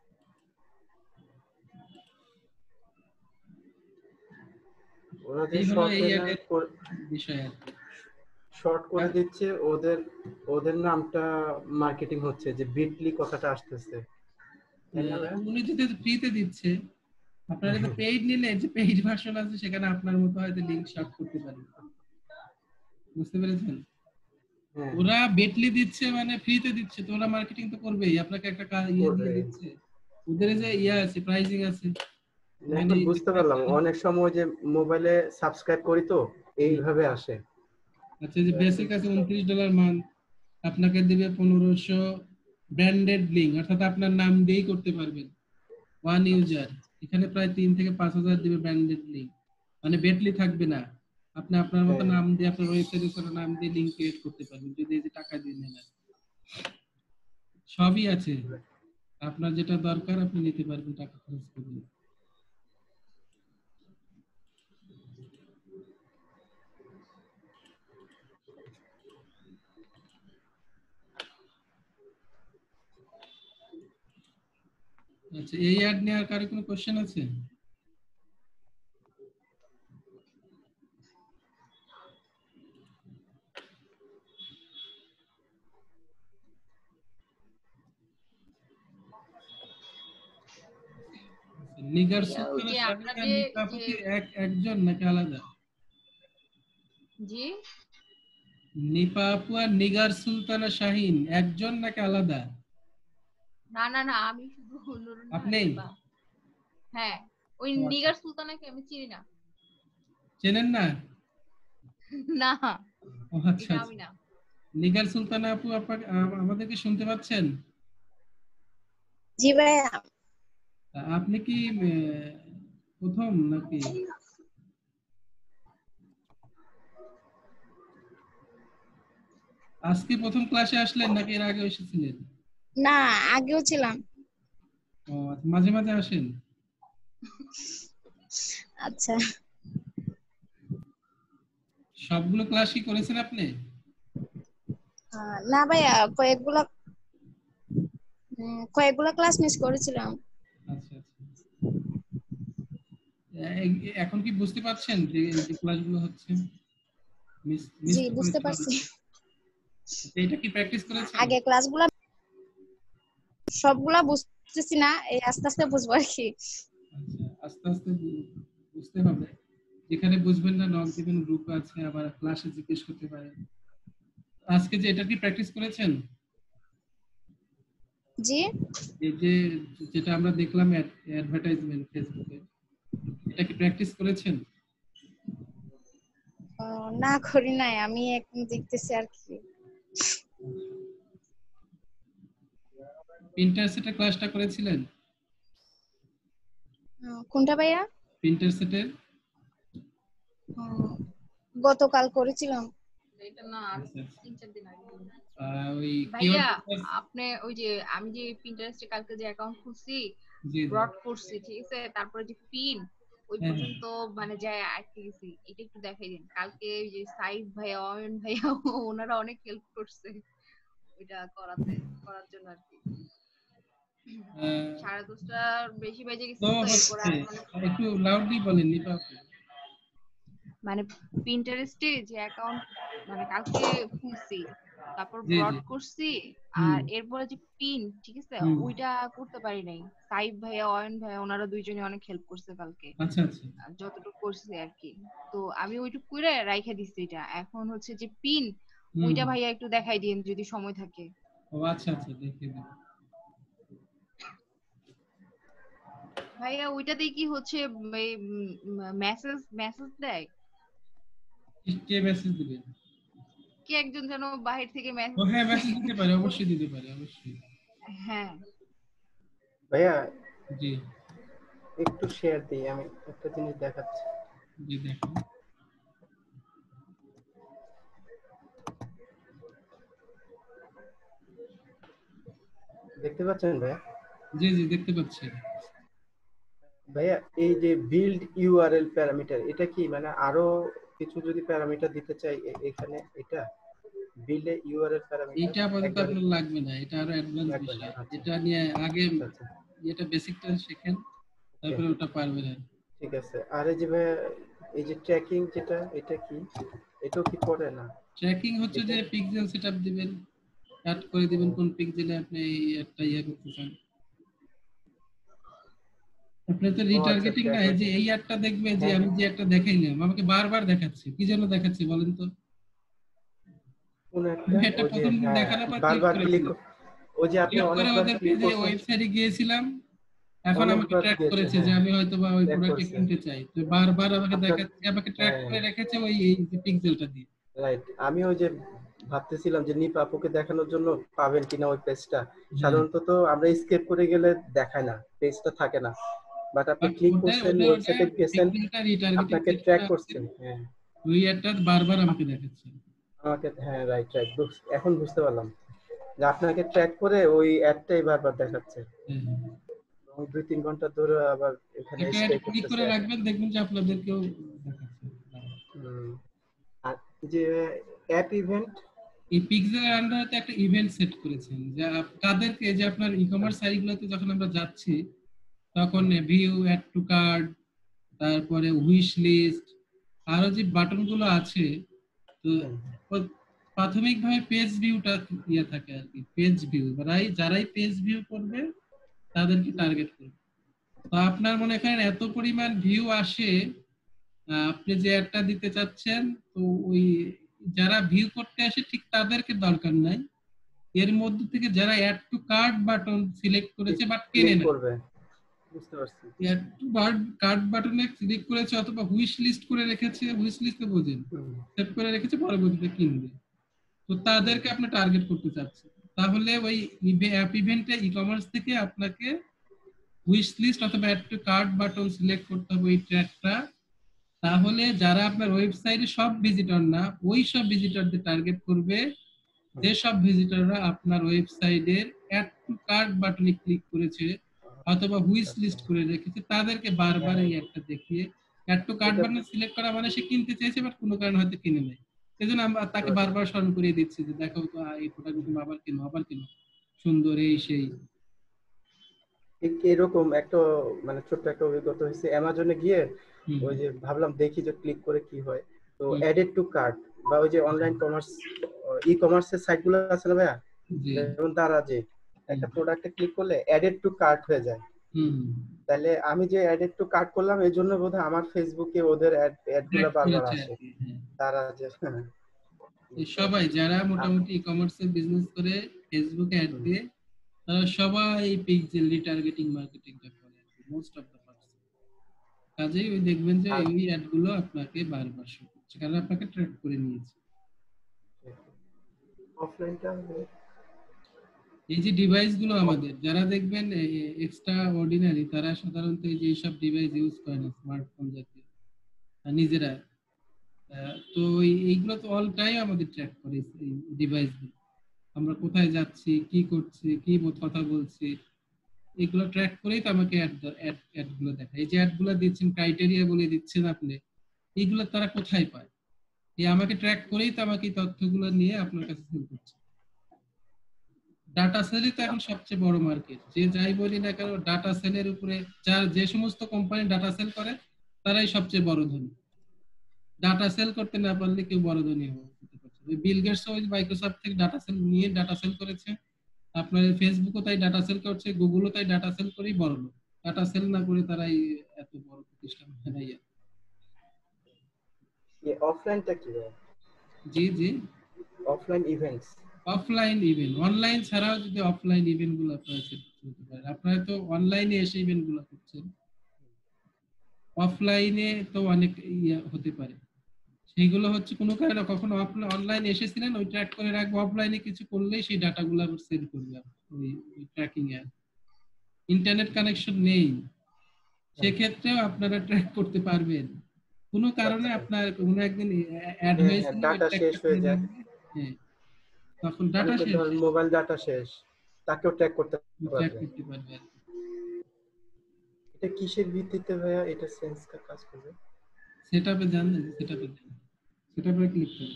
S1: ওরা যে
S2: এই হলো এই
S1: শর্টেনার
S2: অ্যাডের বিষয় আর কি।
S1: শর্ট করে দিচ্ছে, ওদের ওদের নামটা মার্কেটিং হচ্ছে যে বিটলি কথাটা আসতেছে, তাই না ভাইয়া?
S2: উনি যদি ফ্রিতে দিচ্ছে, আপনারা যদি পেইড নিলে যে পেইড ভার্সন আছে সেখানে আপনার মতো হয়তো লিংক শর্ট করতে পারেন, বুঝতে পেরেছেন?
S1: হ্যাঁ
S2: ওরা বেটলি দিচ্ছে মানে ফ্রিতে দিচ্ছে, তো ওরা মার্কেটিং তো করবেই, আপনাকে একটা কা- ইয়ে দিয়ে
S1: করবে।
S2: দিচ্ছে, ওদের যে ইয়া আছে, প্রাইসিং আছে।
S1: এখন বুঝতে পারলাম, অনেক সময় যে মোবাইলে সাবস্ক্রাইব করি তো এইভাবে আসে।
S2: আচ্ছা, যে বেসিক আছে উনত্রিশ ডলার মান্থ, আপনাকে দিবে পনেরোশো ব্র্যান্ডেড লিংক, অর্থাৎ আপনার নাম দিয়েই করতে পারবেন ওয়ান ইউজার। এখানে প্রায় তিন থেকে পাঁচ হাজার দিবে ব্র্যান্ডেড লিংক, মানে বেটলি থাকবে না, আপনি আপনার মতো
S1: হ্যাঁ।
S2: নাম দিয়ে আপনার ওয়েবসাইটের সাথে নাম দিয়ে লিংক ক্রিয়েট করতে পারবেন, যদি এই যে টাকা দিয়ে নেন। সবই আছে, আপনার যেটা দরকার আপনি নিতে পারবেন টাকা খরচ করে। আচ্ছা, এই অ্যাড নিয়ে আর কারো কোনো কোশ্চেন আছে? নিগার
S3: ভাইয়া, ওই
S2: সুলতানা
S3: যে
S2: শাহিন আর
S3: আপনাদের
S2: নিপা আপু
S3: যে
S2: কি এক একজন নাকি আলাদা?
S3: জি
S2: নিপা আপু আর নিগার সুলতানা শাহিন একজন নাকি আলাদা?
S3: না না না, আমি শুধু নুরুন
S2: আপনি?
S3: হানিফা। হ্যাঁ, ওই
S2: ও আচ্ছা।
S3: নিগার সুলতানাকে আমি চিনি না।
S2: চেনেন না?
S3: না,
S2: ও আচ্ছা
S3: এটা
S2: আচ্ছা।
S3: আমি না।
S2: নিগার সুলতানা আপু আপনাকে আ- আমাদেরকে শুনতে পাচ্ছেন?
S4: জি ভাইয়া।
S2: আপনি কি প্রথম নাকি? আজকে প্রথম ক্লাসে আসলেন নাকি এর আগে এসেছিলেন?
S4: না, আগেও ছিলাম।
S2: ও মাঝে মাঝে আসেন?
S4: আচ্ছা।
S2: সবগুলো ক্লাস কি করেছেন আপনি?
S4: না ভাইয়া, কয়েকগুলো কয়েকগুলো ক্লাস মিস করেছিলাম।
S2: আচ্ছা আচ্ছা। এখন কি বুঝতে পারছেন যে যে ক্লাসগুলো হচ্ছে? মিস মিস
S4: জি বুঝতে পারছি।
S2: এটা কি প্র্যাকটিস করেছেন?
S4: আগে ক্লাসগুলো সবগুলা বুঝতেছি না, এই আস্তে আস্তে বুঝবো আর কি।
S2: আচ্ছা, আস্তে আস্তে বুঝতে হবে। যেখানে বুঝবেন না নক দিবেন, গ্রুপ আছে, আবার ক্লাসে জিজ্ঞেস করতে পারেন। আজকে যে এটা কি প্র্যাকটিস করেছেন?
S4: জি।
S2: এই যে যেটা আমরা দেখলাম অ্যাডভার্টাইজমেন্ট ফেসবুকে, এটা কি প্র্যাকটিস করেছেন?
S4: না করি নাই, আমি এখন দেখতেছি আর কি।
S2: পিন্টারসেটের ক্লাসটা করেছিলেন?
S4: কোনটা ভাইয়া?
S2: পিন্টারসেটের
S4: গতকাল করেছিলাম।
S3: এটা না তিন চার দিন আগে।
S2: ওই
S3: ভাইয়া আপনি ওই যে আমি যে পিন্টারেস্টে কালকে যে অ্যাকাউন্ট খুলছি, ব্রড করছি, ঠিক আছে, তারপরে যে পিন ওই পর্যন্ত মানে যায় আটকে গেছি, এটা একটু দেখাই দিন। কালকে ওই যে সাইফ ভাইয়া, অয়ন ভাইয়া ওনারা অনেক হেল্প করছে ওইটা করাতে করার জন্য আর কি। সাড়ে দশটার বেশি বেজে গেছে তো এরপর
S2: একটু লাউডলি বলেন নিপা।
S3: মানে পিন্টারেস্টে যে অ্যাকাউন্ট মানে কালকে খুলছি, তারপর ব্রড করছি, আর এরপরে যে পিন, ঠিক আছে, ওইটা করতে পারি নাই। সাইফ ভাইয়া, অয়ন ভাইয়া ওনারা দুইজনে অনেক হেল্প করছে কালকে।
S2: আচ্ছা আচ্ছা।
S3: যতটুকু করছি আর কি, তো আমি ওইটুকু করে রাইখা দিছি। এটা এখন হচ্ছে যে পিন, ওইটা ভাইয়া একটু দেখাই দিন যদি সময় থাকে।
S2: ও আচ্ছা আচ্ছা, দেখিয়ে দিন
S3: ভাইয়া। ওইটাতেই কি হচ্ছে মেসেজ মেসেজ দেয়?
S2: কে মেসেজ দিবে?
S3: কি একজন যেন বাহির থেকে মেসেজ,
S2: ও হ্যাঁ মেসেজ দিতে পারে, অবশ্যই দিতে পারে, অবশ্যই।
S3: হ্যাঁ
S1: ভাইয়া
S2: জি
S1: একটু শেয়ার দিই, আমি একটা জিনিস দেখাচ্ছি।
S2: জি দেখুন।
S1: দেখতে পাচ্ছেন ভাইয়া?
S2: জি জি দেখতে পাচ্ছি
S1: ভাইয়া। এই যে বিল্ড ইউআরএল প্যারামিটার, এটা কি মানে আরো কিছু যদি প্যারামিটার দিতে চাই এখানে, এটা বিল্ড ইউআরএল প্যারামিটার
S2: এটা আপাতত আপনার লাগবে না, এটা আরো অ্যাডভান্স বিষয়। এটা নিয়ে আগে এটা বেসিকটা শিখেন, তারপরে ওটা পারবেন।
S1: ঠিক আছে। আর এই যে ভাইয়া এই যে ট্র্যাকিং যেটা, এটা কি, এটাও কি পড়ে না?
S2: ট্র্যাকিং হচ্ছে যে পিক্সেল সেটআপ দিবেন, কাট করে দিবেন কোন পিক্সেলে আপনি একটা ইয়া করতে চান। আপনি তো রিটার্গেটিং না, এই যে এই একটা দেখবে যে আমি যে একটা দেখাইলাম আমাকে বারবার দেখাচ্ছে, কি জন্য দেখাচ্ছে বলেন তো?
S1: কোন একটা?
S2: এটা প্রথম দিন দেখানোর পর
S1: বারবার ক্লিক, ওই যে আপনি
S2: অনেকবার ক্লিক করে ওয়েবসাইটে গিয়েছিলাম, এখন আমাকে ট্র্যাক করেছে যে আমি হয়তো বা ওই প্রোডাক্টটা কিনতে চাই, তো বারবার আমাকে দেখাচ্ছে, আমাকে ট্র্যাক করে রেখেছে ওই এই যে পিক্সেলটা দিয়ে।
S1: রাইট। আমি ওই যে ভাবতেছিলাম যে নিপা আপুকে দেখানোর জন্য পাবেন কিনা ওই পেজটা। সাধারণত তো আমরা স্কেপ করে গেলে দেখায় না, পেজটা থাকে না, বাট আপনি ক্লিক করছেন, ওয়েবসাইটে গেছেন, আপনাকে ট্র্যাক করছেন। হ্যাঁ
S2: ওই একটা বারবার আমাকে দেখাচ্ছে
S1: আমাকে। হ্যাঁ রাইট রাইট, এখন বুঝতে পারলাম যে আপনাকে ট্র্যাক করে ওই অ্যাডটাই বারবার দেখাচ্ছে। এবং দুই তিন ঘন্টা ধরে আবার এখানে স্টে করতেছে।
S2: ক্লিক করে রাখবেন, দেখবেন যে আপনাদেরকেও দেখাচ্ছে।
S1: হুম। আর যে অ্যাপ ইভেন্ট,
S2: এই পিক্সেলের আন্ডারে একটা ইভেন্ট সেট করেছেন যে তাদেরকে, যে আপনার ই-কমার্স সাইটগুলোতে যখন আমরা যাচ্ছি তখন ভিউ, অ্যাড টু কার্ট, তারপরে উইশ লিস্ট, আরো যে বাটনগুলো আছে, তো প্রাথমিকভাবে পেজ ভিউটা ইয়ে থাকে আর কি, পেজ ভিউ যারাই যারাই পেজ ভিউ করবে তাদেরকে টার্গেট করবে। তো আপনার মনে করেন এত পরিমাণ ভিউ আসে, আপনি যে একটা দিতে চাচ্ছেন, তো ওই যারা ভিউ করতে আসে ঠিক তাদেরকে দরকার নাই, এর মধ্যে থেকে যারা add to cart button select করেছে বাট কেনে না,
S1: বুঝতে পারছি,
S2: অ্যাড টু কার্ট বাটনে ক্লিক করেছে অথবা উইশ লিস্ট করে রেখেছে, উইশ লিস্টে বোঝেন সেভ করে রেখেছে, পরবর্তীতে কিনবে, তো তাদেরকে আপনি টার্গেট করতে চাচ্ছেন। তো তাহলে ওই অ্যাপ ইভেন্টে ই-কমার্স থেকে আপনাকে উইশ লিস্ট অথবা add to cart button select করতে হবে ওই ট্র্যাকটা। তাহলে যারা আপনার ওয়েবসাইটে সব ভিজিটর না, ওই সব ভিজিটরদের টার্গেট করবে যে সব ভিজিটররা আপনার ওয়েবসাইটের অ্যাড টু কার্ট বাটনে ক্লিক করেছে অথবা উইশ লিস্ট করে রেখেছে, তাদেরকে বারবার এই অ্যাডটা দেখিয়ে add to cart button select করা মানে সে কিনতে চেয়েছে বাট কোনো কারণে হয়তো কিনে নেয়। সেজন্য আমরা তাকে বারবার স্মরণ করিয়ে দিচ্ছি যে দেখো তো এই প্রোডাক্ট তুমি আবার কিনো আবার কিনো, সুন্দর এই সেই।
S1: এরকম একটা মানে ছোট্ট একটা অভিজ্ঞতা হয়েছে অ্যামাজনে গিয়ে, ওই যে ভাবলাম দেখি যে ক্লিক করে কি হয়, তো অ্যাডেড টু কার্ট বা ওই যে অনলাইন কমার্স ই কমার্সের সাইট গুলো আছে না ভাইয়া, যেমন তারা যে একটা প্রোডাক্টে ক্লিক করলে অ্যাডেড টু কার্ট হয়ে যায়। তাহলে আমি যে অ্যাডেড টু কার্ট করলাম এই জন্য বোধহয় আমার ফেসবুকে ওদের অ্যাড অ্যাডগুলো বারবার আসে। তারা যে
S2: সবাই যারা মোটামুটি ই কমার্সে বিজনেস করে ফেসবুকে অ্যাড দিয়ে তারা সবাই পিক্সেল রিটার্গেটিং মার্কেটিংটা করে মোস্ট অফ দ্য পারসন। কাজেই ওই দেখবেন যে এই অ্যাডগুলো আপনাকে বারবার শো করছে কারণ আপনাকে ট্র্যাক করে নিয়েছে।
S1: অফলাইনটা
S2: এই যে ডিভাইসগুলো আমাদের যারা দেখবেন এক্সট্রা অর্ডিনারি তারা সাধারণত এই যে সব ডিভাইস ইউজ করে না, স্মার্টফোন জাতীয় নিজেরা, তো এইগুলো তো অল টাইম আমাদের ট্র্যাক করে এই ডিভাইসগুলো। আমরা কোথায় যাচ্ছি, কি করছি, কি কথা বলছি, এগুলো ট্র্যাক করেই তো আমাকে অ্যাড অ্যাডগুলো দেখায়। এই যে অ্যাডগুলো দিচ্ছেন ক্রাইটেরিয়া বলে দিচ্ছেন আপনি, এইগুলো তারা কোথায় পায়? এই আমাকে ট্র্যাক করেই তো আমাকে তথ্যগুলো নিয়ে আপনার কাছে সেল করছে। ডাটা সেলই তো এখন সবচেয়ে বড় মার্কেট। যে যাই বলি না কেন ডাটা সেলের উপরে যার যে সমস্ত কোম্পানি ডাটা সেল করে তারাই সবচেয়ে বড় ধনী। ডাটা সেল করতে না পারলে কেউ বড় ধনী হতে পারছে না। বিল গেটস ওই মাইক্রোসফট থেকে ডাটা সেল নিয়ে ডাটা সেল করেছে, আপনার ফেসবুকও তাই ডাটা সেল করছে, গুগলও তাই ডাটা সেল করেই বড় লোক। ডাটা সেল না করে তারাই এত বড় প্রতিষ্ঠান বানাই।
S1: এই অফলাইনটা কি হয়?
S2: জি জি
S1: offline events,
S2: offline event online ছাড়াও যদি অফলাইন ইভেন্ট গুলো আপনারা সেট করতে পারেন। আপনারা তো অনলাইনে এসে ইভেন্ট গুলো করছেন, অফলাইনে তো অনেক ইয়ে হতে পারে। সেইগুলো হচ্ছে কোনো কারণে কখনো অনলাইনে এসেছিলেন ওই ট্র্যাক করে রাখবো, অফলাইনে কিছু করলেই সেই ডাটাগুলো আবার সেল করবে ওই ট্র্যাকিং এ। ইন্টারনেট কানেকশন নেই সেক্ষেত্রেও আপনারা ট্র্যাক করতে পারবেন। কোনো কারণে আপনার কোনো একদিন অ্যাড হয়েছে
S1: ডাটা শেষ হয়ে যায়,
S2: হ্যাঁ তখন ডাটা শেষ,
S1: মোবাইল ডাটা শেষ, তাকেও ট্র্যাক করতে
S2: পারবে।
S1: এটা কিসের ভিত্তিতে ভাইয়া এটা সেন্স কা কাজ করবে?
S2: সেটআপে জানেন, সেটআপে জানেন, সেটআপে ক্লিক করুন।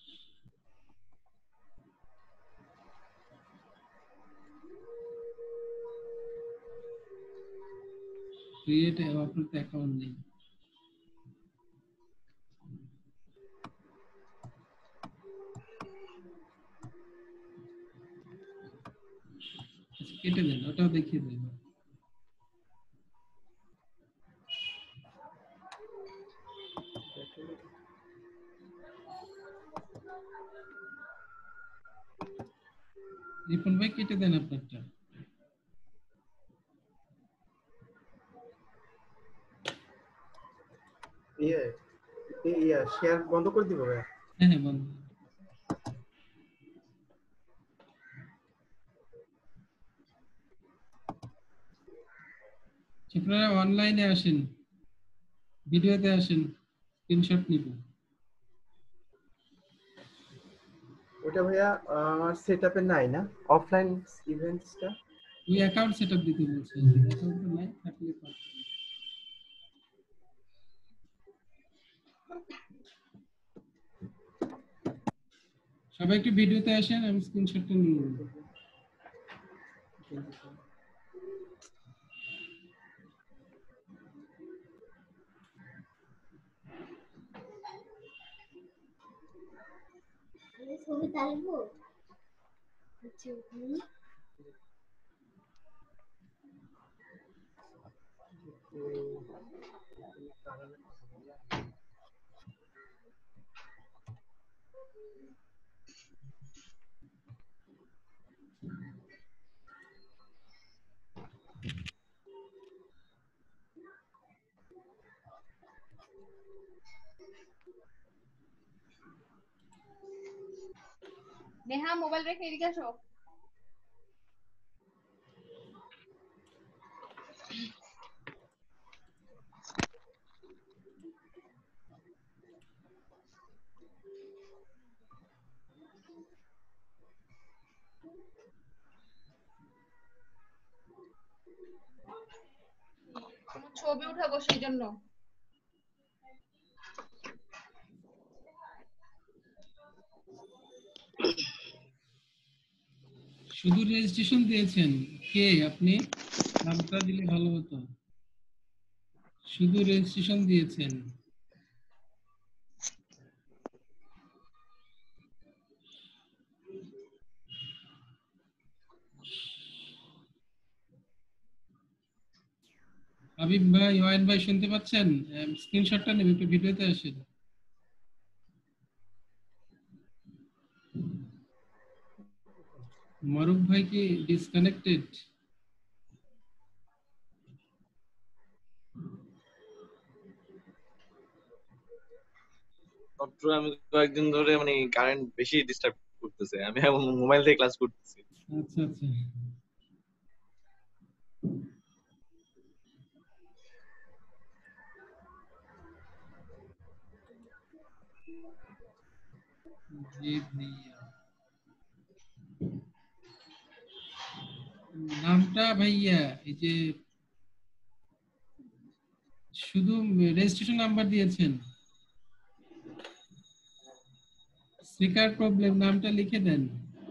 S2: ক্রিয়েট আপনার অ্যাকাউন্ট নেই, কেটে দেন, ওটাও দেখিয়ে দেন। রিপন ভাই কেটে দেন আপনারটা।
S1: ইয়ে ইয়ে শেয়ার বন্ধ করে দিব ভাই?
S2: হ্যাঁ হ্যাঁ বন্ধ। আপনারা অনলাইনে আসেন, ভিডিওতে আসেন, স্ক্রিনশট নিব।
S1: ওটা ভাইয়া আমার সেটআপে নাই না অফলাইন ইভেন্টসটা?
S2: ওই অ্যাকাউন্ট সেটআপ দিতে বলছেন, অ্যাকাউন্ট নাই থাকলে পারবেন। সবাই একটু ভিডিওতে আসেন, আমি স্ক্রিনশটটা নিয়ে নেব।
S5: ছবি তালবো আচ্ছা হুম
S3: নেহা মোবাইল রেখে এদিকে আসো। ছবি উঠাবো সেই জন্য।
S2: শুধু রেজিস্ট্রেশন দিয়েছেন, কে আপনি? নামটা দিলে ভালো হতো। শুধু রেজিস্ট্রেশন দিয়েছেন। হাবিব ভাই, ওয়াইন ভাই শুনতে পাচ্ছেন? স্ক্রিনশটটা নেবেন, একটু ভিডিওতে আসেন। মারুফ ভাই কি ডিসকানেক্টেড?
S6: ডক্টর আমি কয়েকদিন ধরে মানে কারেন্ট বেশি ডিস্টার্ব করতেছে, আমি এখন মোবাইল থেকে ক্লাস করতেছি।
S2: আচ্ছা আচ্ছা। জি ভাইয়া, নামটা ভাইয়া এই যে শুধু রেজিস্ট্রেশন নাম্বার দিয়েছেন, স্পিকার প্রবলেম, নামটা লিখে দেন।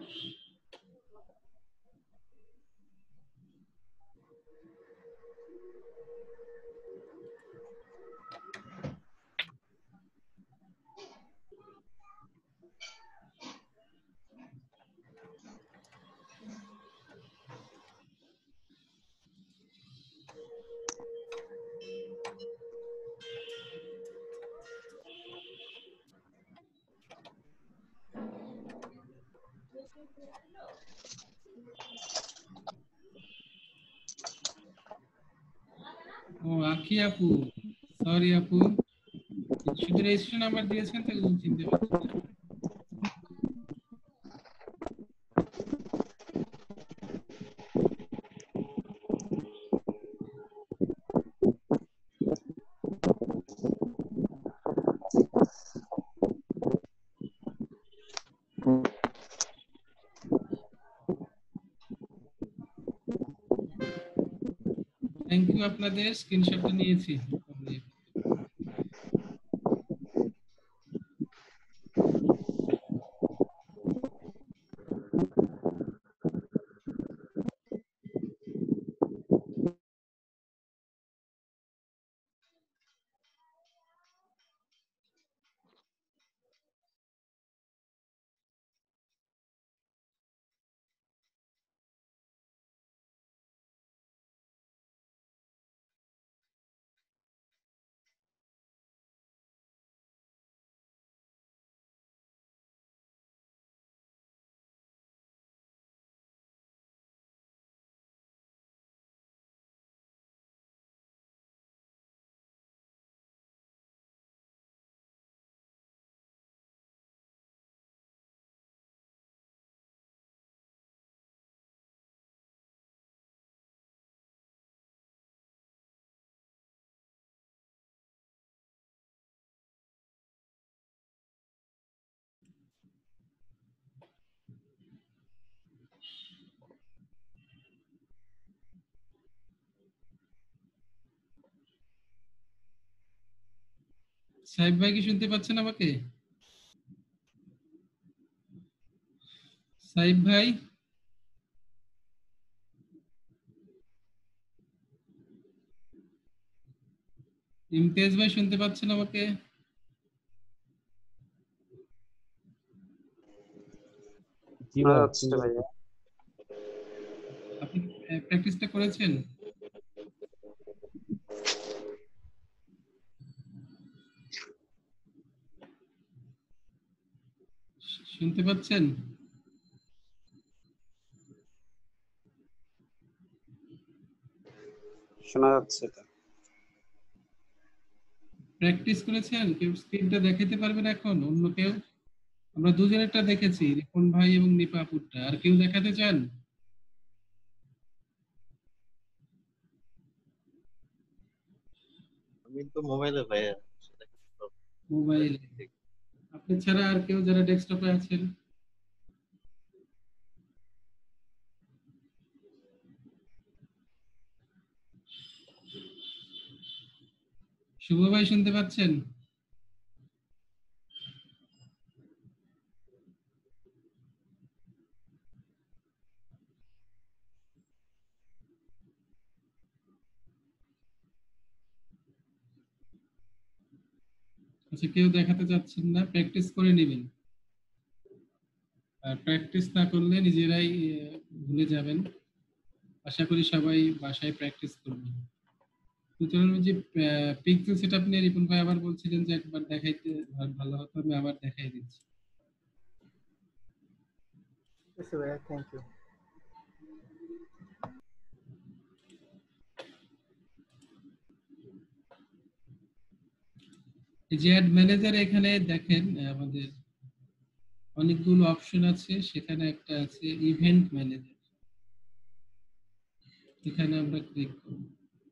S2: ও আখি আপু, সরি আপু, শুধু রেজিস্ট্রেশন নাম্বার দিয়েছেন তো চিনতে পারছি না। থ্যাংক ইউ, আপনাদের স্ক্রিনশটটা নিয়েছি। সাহেব ভাই কি শুনতে পাচ্ছেন আমাকে? সাহেব ভাই, ইমতিয়াজ ভাই শুনতে পাচ্ছেন আমাকে?
S7: জি ভাই, আচ্ছা ভাইয়া।
S2: আপনি প্র্যাকটিসটা করেছেন? শুনতে পাচ্ছেন?
S7: শোনা যাচ্ছে।
S2: প্র্যাকটিস করেছেন? কেউ স্ক্রিনটা দেখাতে পারবেন এখন? অন্য কেউ? আমরা দুজনেরটা দেখেছি, রিপন ভাই এবং নিপা আপুরটা। আর কেউ দেখাতে চান?
S6: আমি তো মোবাইলে ভাইয়া,
S2: মোবাইল। আপনি ছাড়া আর কেউ যারা ডেস্কটপে আছেন? শুভ ভাই শুনতে পাচ্ছেন? আচ্ছা, কেউ দেখাতে চাচ্ছেন না, প্র্যাকটিস করে নেবেন। আর প্র্যাকটিস না করলে নিজেরাই আহ, ভুলে যাবেন। আশা করি সবাই বাসায় প্র্যাকটিস করবেন। সুতরাং যে পিক্সেল সেটআপ নিয়ে রিপন ভাই আবার বলছিলেন যে একবার দেখাইতে ভালো হতো, আমি আবার দেখাই দিচ্ছি।
S1: আচ্ছা ভাইয়া, থ্যাংক ইউ।
S2: এই যে অ্যাড ম্যানেজার, এখানে দেখেন আমাদের অনেকগুলো অপশন আছে। সেখানে একটা আছে ইভেন্ট ম্যানেজার, এখানে আমরা ক্লিক করব।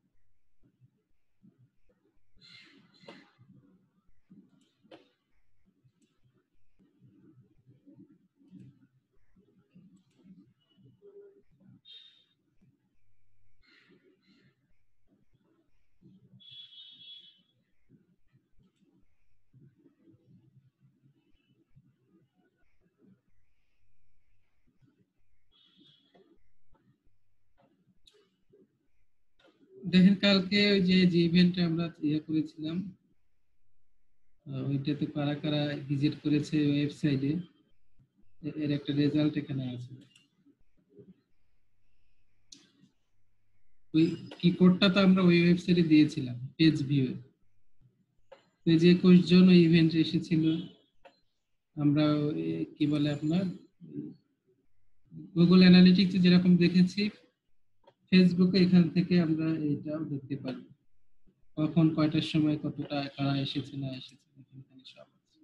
S2: দেখেন কালকে ওই যে যে ইভেন্টটা আমরা ইয়ে করেছিলাম, আহ, ওইটাতে কারা কারা ভিজিট করেছে ওয়েবসাইটে, এর একটা রেজাল্ট এখানে আছে। ওই কি কোডটা তো আমরা ওই ওয়েবসাইটে দিয়েছিলাম পেজ ভিউ। তো যে একুশ জন ওই ইভেন্টে এসেছিল, আমরা ওই কি বলে আপনার গুগল অ্যানালিটিক্স যেরকম দেখেছি, ফেসবুকে এখান থেকে আমরা এইটাও দেখতে পারি কখন কয়টার সময় কতটা কারা এসেছে না এসেছে, এখানে সব আছে।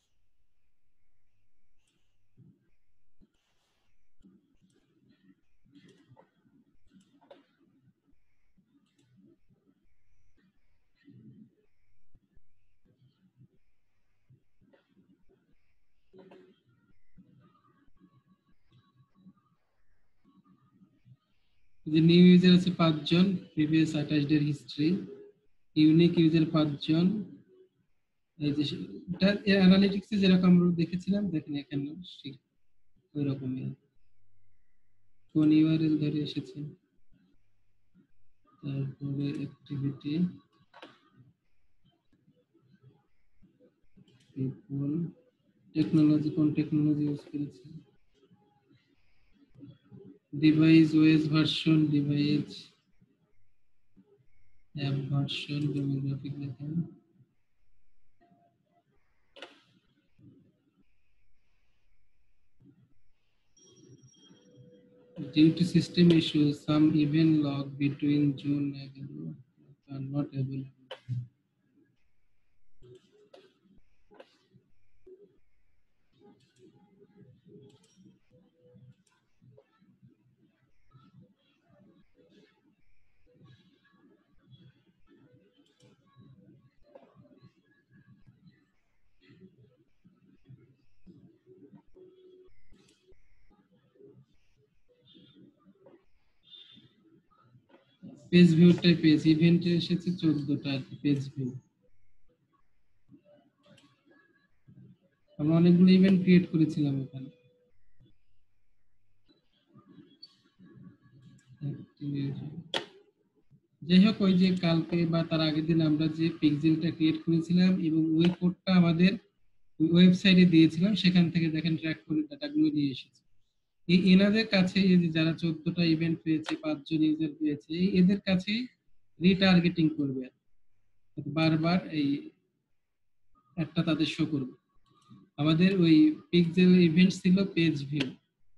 S2: যে নিউ ইউজার আছে পাঁচজন, প্রিভিয়াস আঠাশ ডের হিস্ট্রি, ইউনিক ইউজার পাঁচজন। এই যে এটা অ্যানালিটিক্সে যেরকম আমরা দেখেছিলাম, দেখেন এখানে ঠিক ওই রকমই কোন ইউআরএল ধরে এসেছে, তারপরে অ্যাক্টিভিটি, পিপল, টেকনোলজি, কোন টেকনোলজি ইউজ করেছে, device, OS version, device, app version, demographic দেখেন। Due to system issues, some event log between June eleventh are not available. Page ভিউটাই পেজ ইভেন্টে এসেছে চোদ্দটা পেজ ভিউ। আমরা অনেকগুলো ইভেন্ট ক্রিয়েট করেছিলাম এখানে। যাই হোক, ওই যে কালকে বা তার আগের দিন আমরা যে পিক্সেলটা ক্রিয়েট করেছিলাম এবং ওই কোডটা আমাদের ওয়েবসাইটে দিয়েছিলাম, সেখান থেকে দেখেন ট্র্যাক করে ডাটাগুলো নিয়ে এসেছে। এই এনাদের কাছে এই যে যারা চোদ্দটা ইভেন্ট পেয়েছে, পাঁচজন ইউজার পেয়েছে, এদের কাছে রিটার্গেটিং করবে, বারবার এই একটা তাদের শো করবে। আমাদের ওই পিক্সেল ইভেন্ট ছিল পেজ ভিউ।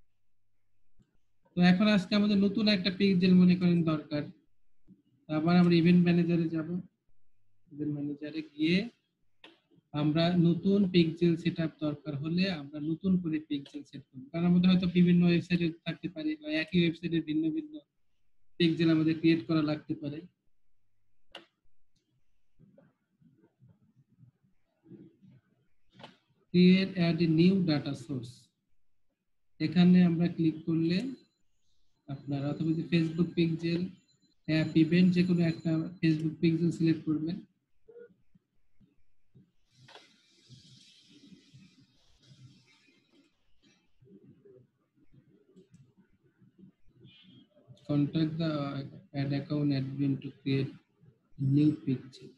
S2: তো এখন আজকে আমাদের নতুন একটা পিক্সেল মনে করেন দরকার, আবার আমরা ইভেন্ট ম্যানেজারে যাব। ইভেন্ট ম্যানেজারে গিয়ে আমরা নতুন পিক্সেল সেটআপ দরকার হলে আমরা নতুন করে পিক্সেল সেট করব, কারণ আমাদের হয়তো বিভিন্ন ওয়েবসাইটে থাকতে পারে বা একই ওয়েবসাইটে ভিন্ন ভিন্ন পিক্সেল আমাদের ক্রিয়েট করা লাগতে পারে। Create ad a new data source, এখানে আমরা ক্লিক করলে আপনারা অথবা যে ফেসবুক পিক্সেল অ্যাপ ইভেন্ট যে কোনো একটা ফেসবুক পিক্সেল সিলেক্ট করবেন, contact the uh, ad account admin to create new picture.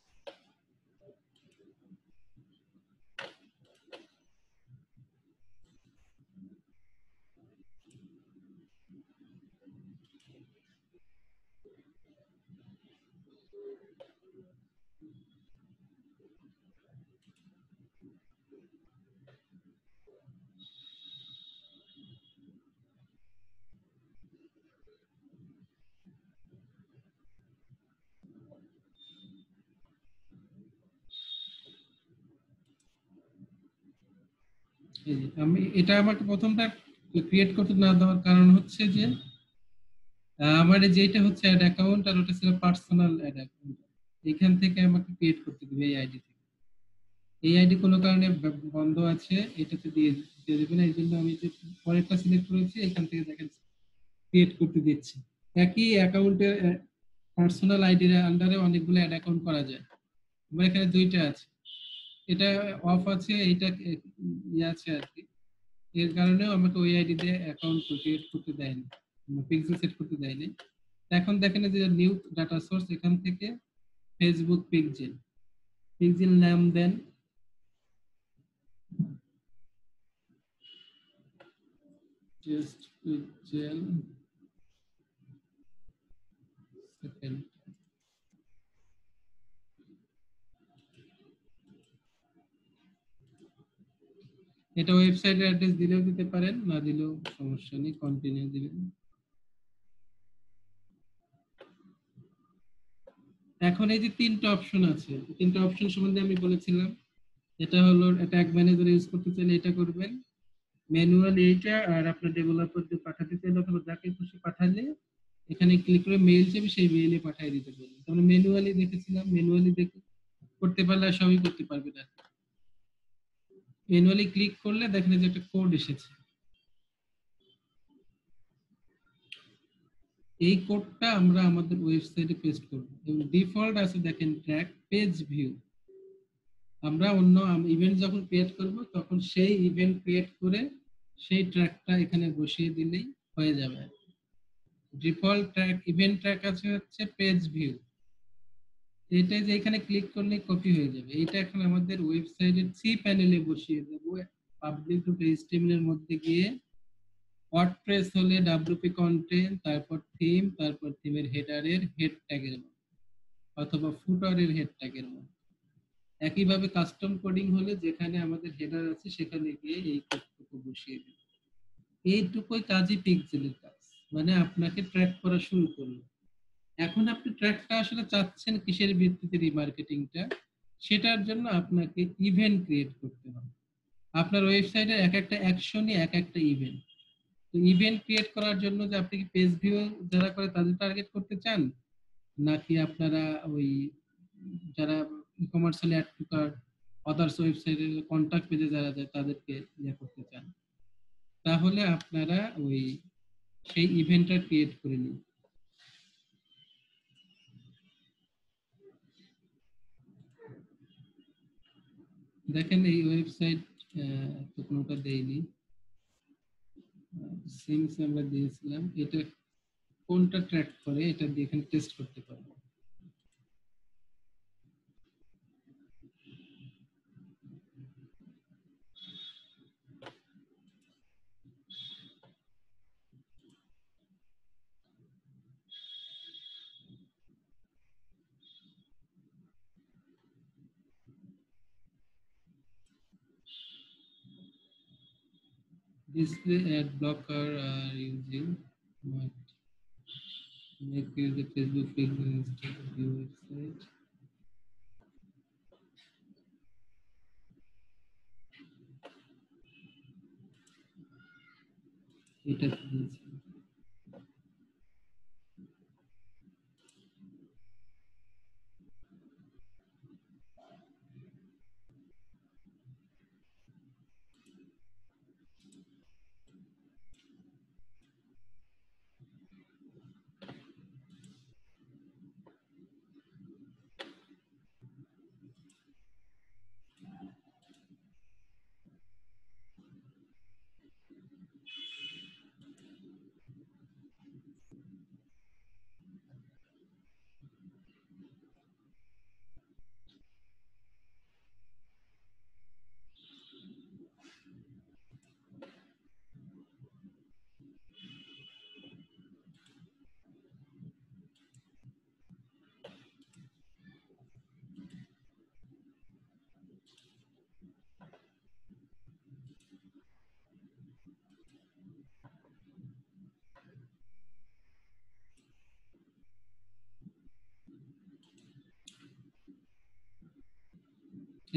S2: এই যে আমি এটা আমাকে প্রথমটা ক্রিয়েট করতে না দেওয়ার কারণ হচ্ছে যে আহ, আমার এই যেটা হচ্ছে অ্যাড অ্যাকাউন্ট আর ওটা ছিল পার্সোনাল অ্যাড অ্যাকাউন্ট, এখান থেকে আমাকে ক্রিয়েট করতে দিবে এই আইডি থেকে। এই আইডি কোনো কারণে ব- বন্ধ আছে, এটাতে দিয়ে দিয়ে দেবে না, এই জন্য আমি যে পরেরটা সিলেক্ট করেছি এখান থেকে দেখেন ক্রিয়েট করতে দিচ্ছি। একই অ্যাকাউন্টের পার্সোনাল আইডির আন্ডারে অনেকগুলো অ্যাড অ্যাকাউন্ট করা যায়। আমার এখানে দুইটা আছে, এটা অফ আছে, এইটা ইয়ে আছে আর কি, এর কারণেও আমাকে ওই আইডি দিয়ে অ্যাকাউন্ট ক্রিয়েট করতে দেয়নি, পিক্সেল সেট করতে দেয়নি। এখন দেখেন যে নিউ ডাটা সোর্স, এখান থেকে ফেসবুক পিক্সেল, পিক্সেল নাম দেন, জাস্ট পিক্সেল সেকেন্ড। এটা ওয়েবসাইটের অ্যাড্রেস দিলেও দিতে পারেন, না দিলেও সমস্যা নেই, কন্টিনিউ দিবেন। এখন এই যে তিনটা অপশন আছে, তিনটা অপশন সম্বন্ধে আমি বলেছিলাম, এটা হলো ট্যাগ ম্যানেজার ইউজ করতে চাইলে এটা করবেন, ম্যানুয়াল এইটা, আর আপনার ডেভেলপারকে পাঠাতে চাইলে অথবা যাকে খুশি পাঠালে এখানে ক্লিক করে মেইল চাইবে, সেই মেইলে পাঠিয়ে দিতে পারবেন। তাহলে ম্যানুয়ালি দেখেছিলাম, ম্যানুয়ালি দেখে করতে পারলে আর সবই করতে পারবে না। ম্যানুয়ালি ক্লিক করলে দেখেন যে একটা কোড এসেছে, এই কোডটা আমরা আমাদের ওয়েবসাইটে পেস্ট করব এবং ডিফল্ট আছে দেখেন ট্র্যাক পেজ ভিউ। আমরা অন্য ইভেন্ট যখন ক্রিয়েট করব তখন সেই ইভেন্ট ক্রিয়েট করে সেই ট্র্যাকটা এখানে বসিয়ে দিলেই হয়ে যাবে। ডিফল্ট ট্র্যাক ইভেন্ট ট্র্যাক আছে হচ্ছে পেজ ভিউ, এটা যে এখানে ক্লিক করলে কপি হয়ে যাবে। এটা এখন আমাদের ওয়েবসাইটের সি প্যানেলে বসিয়ে দেব, পাবলিক টু এইচটিএমএল এর মধ্যে গিয়ে ওয়ার্ডপ্রেস হলে ডাব্লিউপি কন্টেন্ট, তারপর থিম, তারপর থিমের হেডারের হেড ট্যাগের মধ্যে অথবা ফুটারের হেড ট্যাগের মধ্যে। একইভাবে কাস্টম কোডিং হলে যেখানে আমাদের হেডার আছে সেখানে গিয়ে এই কোডটুকু বসিয়ে দেব। এইটুকুই কাজই পিক্সেলের কাজ, মানে আপনাকে ট্র্যাক করা শুরু করলো। এখন আপনি ট্র্যাকটা আসলে চাচ্ছেন কিসের ভিত্তিতে রিমার্কেটিংটা, সেটার জন্য আপনাকে ইভেন্ট ক্রিয়েট করতে হবে। আপনার ওয়েবসাইটে এক একটা অ্যাকশনই এক একটা ইভেন্ট। তো ইভেন্ট ক্রিয়েট করার জন্য যে আপনি কি পেজ ভিউ যারা করে তাদের টার্গেট করতে চান, নাকি আপনারা ওই যারা e commercial add to cart others ওয়েবসাইটের কন্টাক্ট পেজে যারা যায় তাদেরকে ইয়ে করতে চান, তাহলে আপনারা ওই সেই ইভেন্টটা ক্রিয়েট করে নিন। দেখেন এই ওয়েবসাইট তো কোনোটা দেয়নি, সিমস আমরা দিয়েছিলাম, এটা কোনটা ট্র্যাক করে এটা দিয়ে এখানে টেস্ট করতে পারবো। Display ad blocker are using what make use the Facebook pixel instead of the website. এটা দিয়েছি।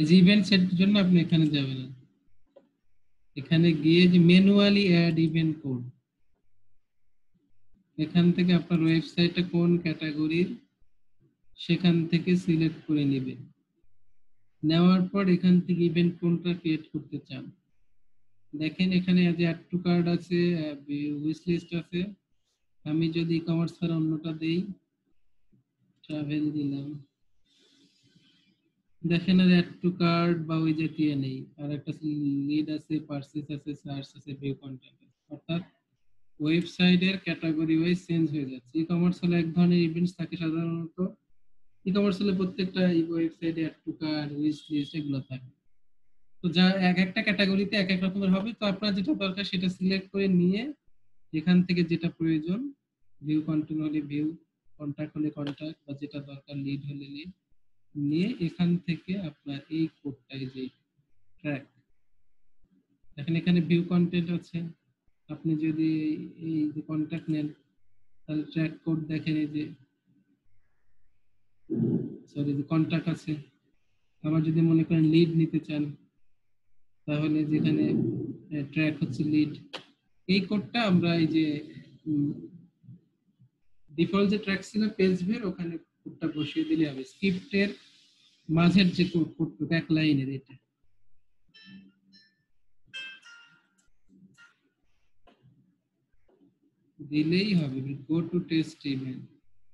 S2: এই যে ইভেন্ট সেটের জন্য আপনি এখানে যাবেন, এখানে গিয়ে যে ম্যানুয়ালি অ্যাড ইভেন্ট কোড, এখান থেকে আপনার ওয়েবসাইটে কোন ক্যাটাগরির সেখান থেকে সিলেক্ট করে নেবেন। নেওয়ার পর এখান থেকে ইভেন্ট কোনটা ক্রিয়েট করতে চান, দেখেন এখানে যে অ্যাড টু কার্ট আছে, উইশ লিস্ট আছে। আমি যদি ই কমার্স এর অন্যটা দেই, ট্রাভেল দিলাম, দেখেন আর অ্যাড টু কার্ট বা ওই জাতীয় নেই। আর একটা লিড আছে, পারচেজ আছে, সার্চ আছে, ভিউ কন্টেন্ট আছে। অর্থাৎ ওয়েবসাইটের ক্যাটাগরি ওয়াইজ চেঞ্জ হয়ে যাচ্ছে। ই কমার্স হলে এক ধরনের ইভেন্টস থাকে সাধারণত, ই কমার্স হলে প্রত্যেকটা ওয়েবসাইটে add to cart, wish list এগুলো থাকে। তো যা এক একটা ক্যাটাগরিতে এক এক রকমের হবে। তো আপনার যেটা দরকার সেটা সিলেক্ট করে নিয়ে এখান থেকে যেটা প্রয়োজন, ভিউ কন্টেন্ট হলে ভিউ, কন্টাক্ট হলে কন্টাক্ট, বা যেটা দরকার লিড হলে লিড, নিয়ে এখান থেকে আপনার এই কোডটাই যে ট্র্যাক, দেখেন এখানে ভিউ কন্টেন্ট আছে। আপনি যদি এই যে কন্টাক্ট নেন তাহলে ট্র্যাক কোড দেখেন, এই যে সরি যে কন্টাক্ট আছে। আবার যদি মনে করেন লিড নিতে চান তাহলে যেখানে ট্র্যাক হচ্ছে লিড। এই কোডটা আমরা এই যে ডিফল্ট যে ট্র্যাক ছিল পেজ ভিউর, ওখানে কোডটা বসিয়ে দিলে হবে। স্ক্রিপ্টের মাঝের যে কোড, কোডটা এক লাইনের, এটা দিলেই হবে। গো টু টেস্ট ইভেন্ট,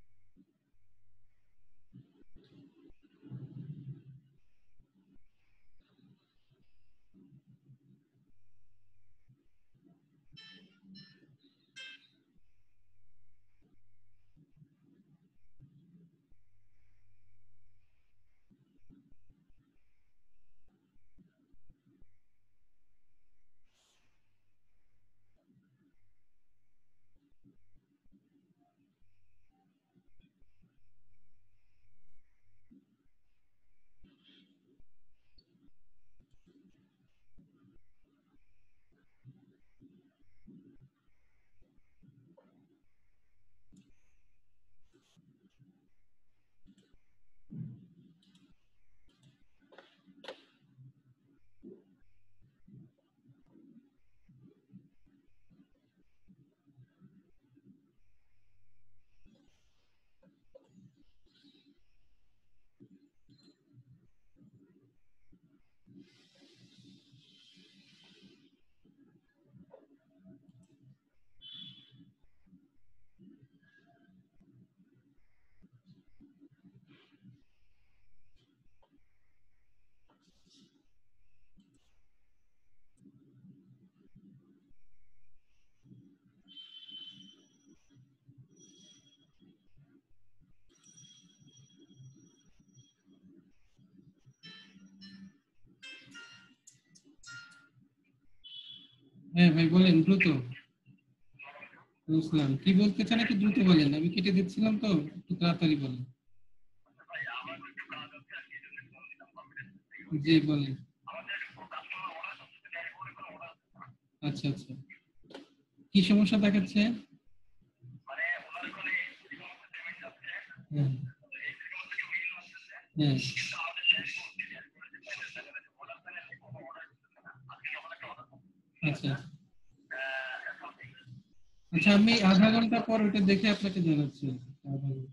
S2: হ্যাঁ ভাই বলেন দ্রুত। বুঝলাম কি বলতে চান, একটু দ্রুত বলেন, আমি কেটে দিচ্ছিলাম তো, একটু তাড়াতাড়ি বলেন। জি বলেন। আচ্ছা আচ্ছা, কি সমস্যা দেখাচ্ছে? হ্যাঁ হ্যাঁ আচ্ছা আচ্ছা, আমি আধা ঘন্টা পর ওটা দেখে আপনাকে জানাচ্ছি। আধা ঘন্টা।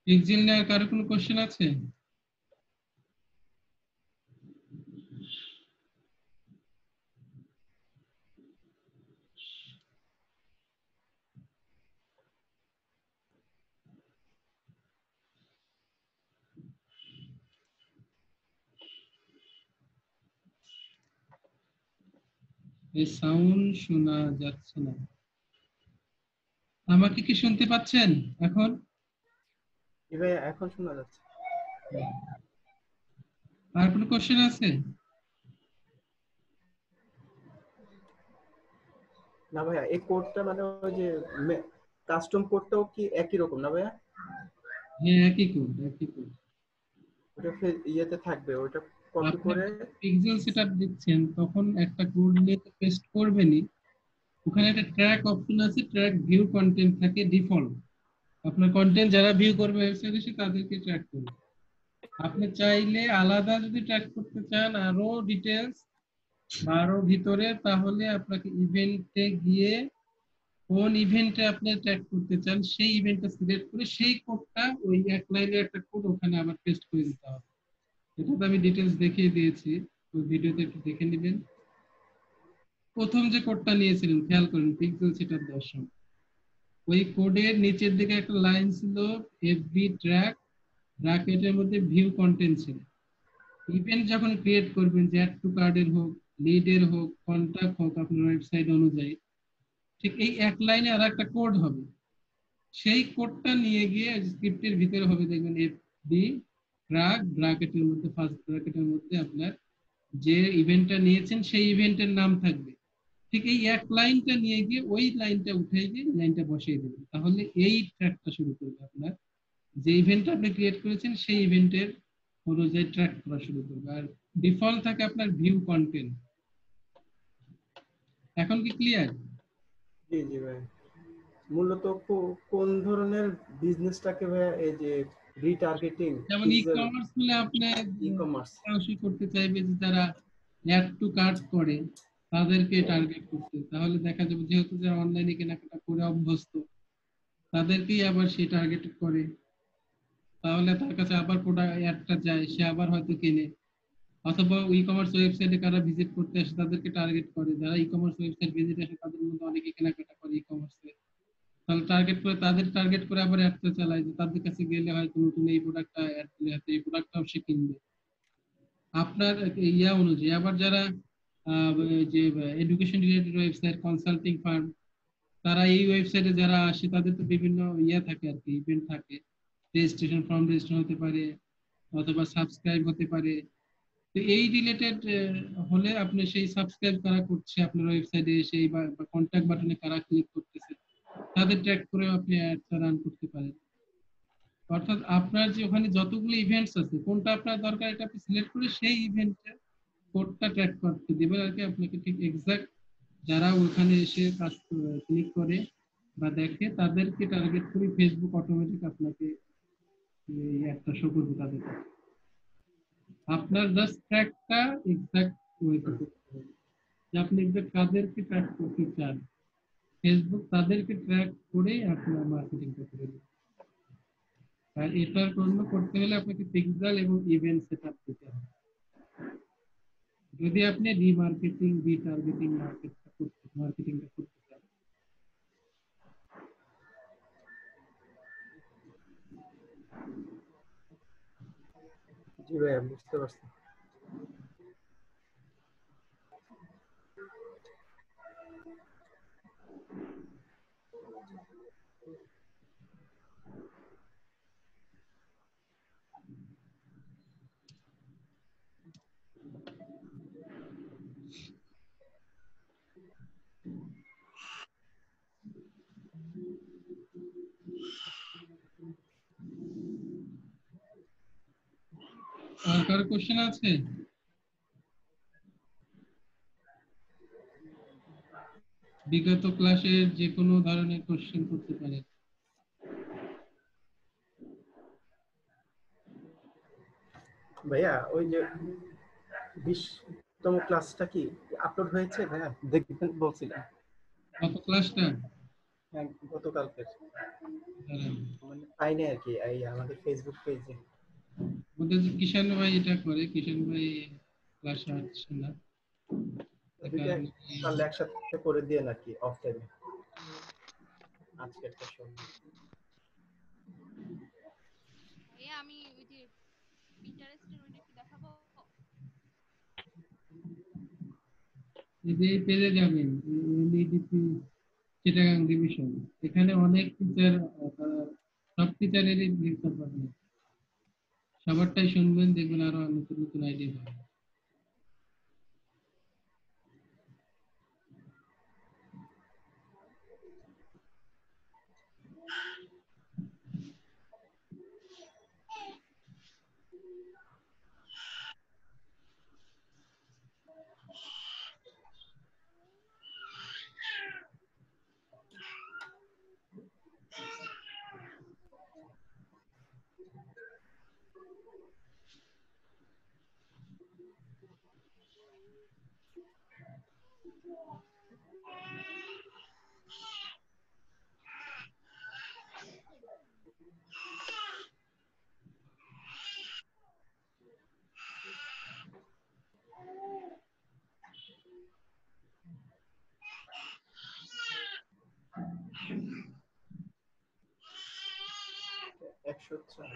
S2: পিক্সেল নিয়ে কারো কোনো কোশ্চেন আছে? এই সাউন্ড শোনা যাচ্ছে না। আমাকে কি শুনতে পাচ্ছেন এখন?
S1: ভাই এখন শোনা যাচ্ছে।
S2: আর কোনো কোশ্চেন আছে?
S1: না ভাইয়া এই কোডটা মানে ওই যে কাস্টম কোডটাও কি একই রকম না ভাইয়া?
S2: হ্যাঁ একই কোড, একই কোড।
S1: ওটা ফের ইয়েতে থাকবে, ওটা কপি করে
S2: পিক্সেল সেটআপ দিচ্ছেন তখন একটা কোড নিয়ে পেস্ট করবেনই। ওখানে একটা ট্র্যাক অপশন আছে, ট্র্যাক ভিউ কন্টেন্ট থাকে ডিফল্ট। আপনার কন্টেন্ট যারা ভিউ করবে ওয়েবসাইটে এসে তাদেরকে ট্র্যাক করবে। আপনি চাইলে আলাদা যদি ট্র্যাক করতে চান আরো ডিটেইলস আরো ভিতরে, তাহলে আপনাকে ইভেন্টে গিয়ে কোন ইভেন্টে আপনি ট্র্যাক করতে চান সেই ইভেন্টটা সিলেক্ট করে সেই কোডটা ওই এক লাইনের একটা কোড ওখানে আবার পেস্ট করে দিতে হবে। এটা তো আমি ডিটেইলস দেখিয়ে দিয়েছি, ওই ভিডিওতে একটু দেখে নেবেন। প্রথম যে কোডটা নিয়েছিলেন খেয়াল করেন পিক্সেল সেটআপ দেওয়ার সময়, ওই কোডের নিচের দিকে একটা লাইন ছিল এফবি ট্র্যাক, ব্র্যাকেটের মধ্যে ভিউ কন্টেন্ট ছিল। ইভেন্ট যখন ক্রিয়েট করবেন, যে অ্যাড টু কার্ডের হোক, লিডের হোক, কন্টাক্ট হোক আপনার ওয়েবসাইট অনুযায়ী, ঠিক এই এক লাইনে আর একটা কোড হবে। সেই কোডটা নিয়ে গিয়ে স্ক্রিপ্টের ভিতরে হবে, দেখবেন এফবি ট্র্যাক ব্র্যাকেটের মধ্যে ফার্স্ট ব্র্যাকেটের মধ্যে আপনার যে ইভেন্টটা নিয়েছেন সেই ইভেন্টের নাম থাকবে। ঠিক এই এক লাইনটা নিয়ে গিয়ে ওই লাইনটা উঠে গিয়ে লাইনটা বসিয়ে দেবেন, তাহলে এই ট্র্যাকটা শুরু করবে। আপনার যে ইভেন্টটা আপনি ক্রিয়েট করেছেন সেই ইভেন্টের অনুযায়ী ট্র্যাক করা শুরু করবে। আর ডিফল্ট থাকে আপনার ভিউ কন্টেন্ট। এখন কি ক্লিয়ার?
S1: জি জি ভাই। মূলত কোন ধরনের বিজনেসটাকে ভাই এই যে রিটার্গেটিং,
S2: যেমন ই-কমার্স হলে আপনি
S1: ই-কমার্স
S2: সরাসরি করতে চাইবে যে যারা অ্যাড টু কার্ট করে তাদেরকে টার্গেট করতে, তাহলে দেখা যাবে যেহেতু যারা অনলাইনে কেনাকাটা করে অভ্যস্ত তাদেরকেই আবার সে টার্গেট করে, তাহলে তার কাছে আবার প্রোডাক্ট অ্যাডটা যায়, সে আবার হয়তো কিনে। অথবা ই কমার্স ওয়েবসাইটে কারা ভিজিট করতে আসে তাদেরকে টার্গেট করে, যারা ই কমার্স ওয়েবসাইট ভিজিট আসে তাদের মধ্যে অনেকে কেনাকাটা করে ই কমার্সে, তাহলে টার্গেট করে তাদের টার্গেট করে আবার অ্যাডটা চালায় যে তাদের কাছে গেলে হয়তো নতুন এই প্রোডাক্টটা অ্যাড দিলে হয়তো এই প্রোডাক্টটাও সে কিনবে আপনার ইয়া অনুযায়ী। আবার যারা যে education related website, consulting firm, তারা এই ওয়েবসাইটে যারা আসে তাদের তো বিভিন্ন ইয়া থাকে আর কি, ইভেন্ট থাকে, রেজিস্ট্রেশন ফর্ম রেজিস্ট্রেশন হতে পারে অথবা সাবস্ক্রাইব হতে পারে। তো এই রিলেটেড হলে আপনি সেই সাবস্ক্রাইব কারা করছে আপনার ওয়েবসাইটে এসে বা কন্টাক্ট বাটনে কারা ক্লিক করতেছে তাদের ট্র্যাক করে আপনি অ্যাডটা রান করতে পারেন। অর্থাৎ আপনার যে ওখানে যতগুলো ইভেন্টস আছে কোনটা আপনার দরকার এটা আপনি সিলেক্ট করে সেই ইভেন্টের কোডটা ট্র্যাক করতে দিবেন আর কি আপনাকে। ঠিক এক্সাক্ট যারা ওখানে এসে কাজ ক্লিক করে বা দেখে তাদেরকে টার্গেট করে ফেসবুক অটোমেটিক আপনাকে এই একটা শো করবে তাদের কাছে। আপনার জাস্ট ট্র্যাকটা এক্সাক্ট ওয়েতে করতে হবে যে আপনি এক্সাক্ট কাদেরকে ট্র্যাক করতে চান, ফেসবুক তাদেরকে ট্র্যাক করে আপনার মার্কেটিংটা করে দেবে। আর এটার জন্য করতে হলে আপনাকে পিক্সেল এবং ইভেন্ট সেটআপ দিতে হবে যদি আপনি রিমার্কেটিং রিটার্গেটিং মার্কেটটা করতে মার্কেটিংটা করতে চান।
S1: জি ভাই বুঝতে পারছি।
S2: আর কারো কোশ্চেন আছে? বিগত ক্লাসের যে কোনো ধরনের কোশ্চেন করতে পারেন।
S1: ভাইয়া ওই যে বিশতম ক্লাসটা কি আপলোড হয়েছে ভাইয়া? দেখবেন বলছিলেন।
S2: কত ক্লাসটা?
S1: হ্যাঁ, গতকালকের
S2: দাঁড়ান।
S1: মানে পাইনি আর কি এই আমাদের ফেসবুক পেজে।
S2: আমাদের যে কিষান ভাই এটা করে, কিষান ভাই ক্লাস আসছে না। এই
S1: দুইটা
S2: কারণে
S1: পারলে একসাথে করে দিয়ে নাকি অফ টাইমে আজকেরটা শুনবো।
S3: ভাইয়া আমি ওই যে পিন্টারেস্টের ওইটা কি দেখাবো?
S2: এই যে পেজে যাবেন এনডিডিপি চিটাগাং ডিভিশন, এখানে অনেক টিচার, সব টিচারেরই লিখতে পারবেন, সবারটাই শুনবেন, দেখবেন আরো নতুন নতুন আইডিয়া পাবেন।
S1: একশো চার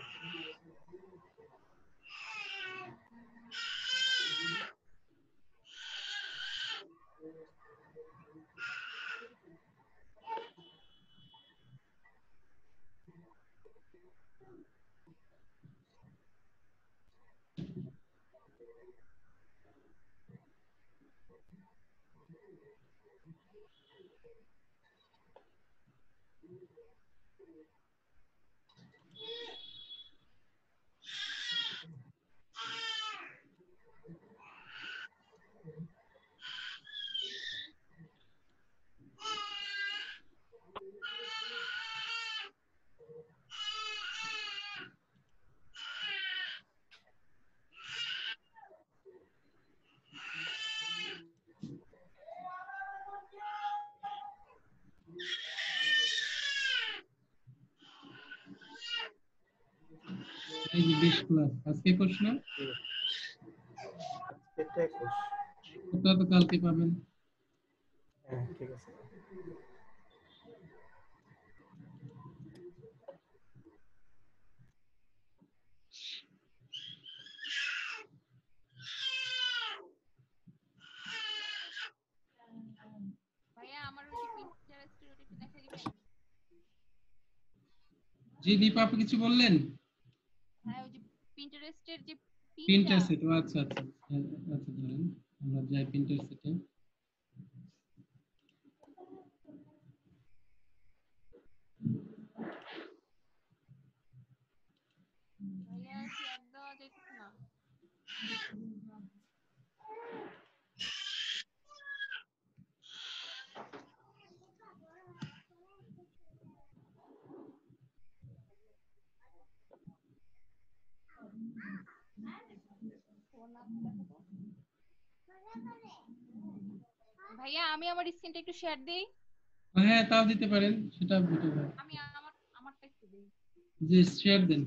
S2: এই যে বিশ ক্লাস আজকে কোর্স না,
S1: এটা একুশ।
S2: ওটা তো কালকে পাবেন।
S1: হ্যাঁ ঠিক আছে।
S3: ভাইয়া আমার ওই যে পিন্টারেস্টের ওইটা একটু দেখা দিবেন?
S2: জি দীপা, আপনি কিছু বললেন?
S3: হ্যাঁ ওই যে পিন্টারেস্টের যে পিনটা,
S2: প্রিন্টারসেট, আচ্ছা আচ্ছা হ্যাঁ, আচ্ছা ধরেন আমরা যাই প্রিন্টারসেটে।
S3: ভাইয়া শেয়ার দেওয়া যাইতেছে না। ভাইয়া আমি আমার স্ক্রিনটা একটু শেয়ার দেই।
S2: হ্যাঁ তাও দিতে পারেন, সেটা বেটার হয়।
S3: আমি আমার আমারটা একটু দেই।
S2: জি শেয়ার দেন।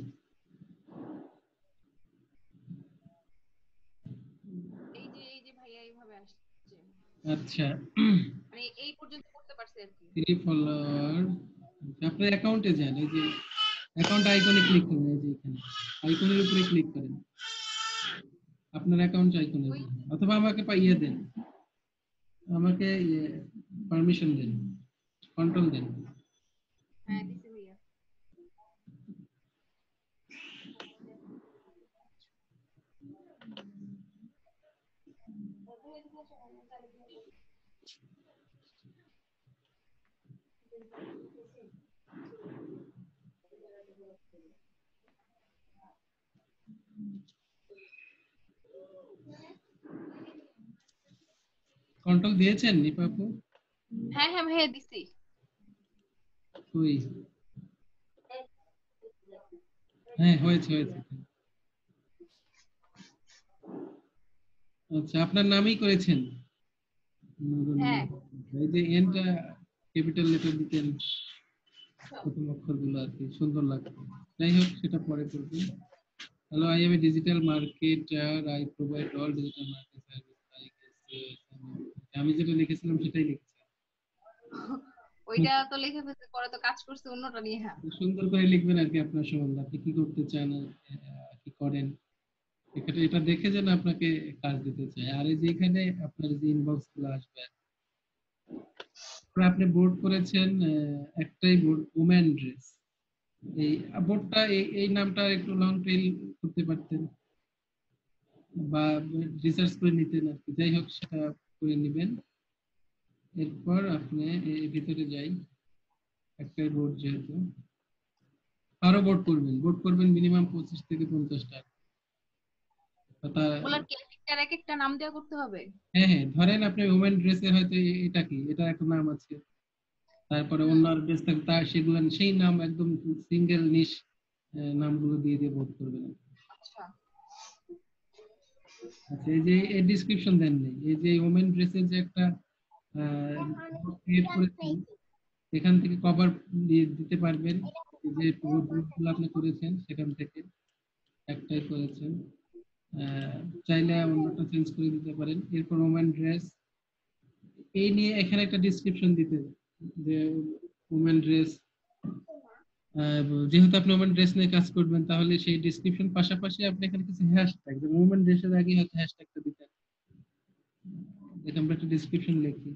S3: এই যে এই যে ভাইয়া এইভাবে আসছে,
S2: আচ্ছা
S3: মানে এই পর্যন্ত করতে পারছি আর কি।
S2: থ্রি ফলোয়ার, আপনার অ্যাকাউন্টে যান, এই যে অ্যাকাউন্ট আইকনে ক্লিক করুন, এই যে এখানে আইকনের উপরে ক্লিক করেন, আপনার অ্যাকাউন্ট আইকনে
S3: ওই
S2: যান, অথবা আমাকে পাইয়ে দেন, আমাকে পারমিশন দেন, কন্ট্রোল দেন।
S3: হ্যাঁ দিছি ভাইয়া।
S2: কন্ট্রোল দিয়েছেন নিপা আপু?
S3: হ্যাঁ হ্যাঁ ভাইয়া দিছি।
S2: ওই হ্যাঁ হয়েছে হয়েছে। আচ্ছা আপনার নামই করেছেন?
S3: হ্যাঁ
S2: এই যে এনটা ক্যাপিটাল লেটার দিতেন প্রথম অক্ষরগুলো আর কি সুন্দর লাগতো। যাই হোক সেটা পরে করবেন। Hello, I am a digital marketer, I provide all digital market service like আমি যেটা লিখেছিলাম সেটাই লিখেছি।
S3: ওইটা তো লিখে ফেলতে পরে তো কাজ করছে অন্যটা নিয়ে। হ্যাঁ
S2: সুন্দর করে লিখবেন আর কি আপনার সম্বন্ধে, আপনি কি করতে চান, কি করেন, এটা এটা দেখে যেন আপনাকে কাজ দিতে চায়। আর এই যে এখানে আপনার যে ইনবক্স গুলো আসবে, আপনি বোর্ড করেছেন একটাই বোর্ড ওমেন ড্রেস, এই বোর্ডটা এই নামটা একটু লং টেল করতে পারতেন বা রিসার্চ করে নিতেন আর কি। যাই হোক সেটা করে নেবেন। এরপর আপনি এর ভিতরে যাই, একটাই বোর্ড যেহেতু আরো বোর্ড করবেন, বোর্ড করবেন মিনিমাম পঁচিশ থেকে পঞ্চাশটা।
S3: ওগুলার ক্যারেক্টার এক একটা নাম দেওয়া করতে হবে।
S2: হ্যাঁ হ্যাঁ, ধরেন আপনি ওমেন ড্রেসের হয়তো এটা কি, এটা একটা নাম আছে, তারপরে অন্য ড্রেস থাকে তার সেগুলো সেই নাম একদম সিঙ্গেল নিশ নামগুলো দিয়ে দিয়ে বোর্ড করবেন।
S3: আচ্ছা
S2: আচ্ছা, এই যে এই ডেসক্রিপশন দেন নেই, এই যে ওমেন ড্রেসের যে একটা ক্রিয়েট করেছেন এখান থেকে কভার দিয়ে দিতে পারবেন। যে বোর্ডগুলো আপনি করেছেন সেখান থেকে একটাই করেছেন, চাইলে অন্যটা চেঞ্জ করে দিতে পারেন। এরপর ওমেন ড্রেস এই নিয়ে এখানে একটা ডেসক্রিপশন দিতে, যে ওমেন ড্রেস যেহেতু আপনি ওমেন ড্রেস নিয়ে কাজ করবেন তাহলে সেই ডেসক্রিপশন পাশাপাশি আপনি এখানে কিছু হ্যাশট্যাগ, যেমন ওমেন ড্রেসের আগে হয়তো হ্যাশট্যাগটা দিতেন। দেখুন আমরা একটা ডেসক্রিপশন লিখি,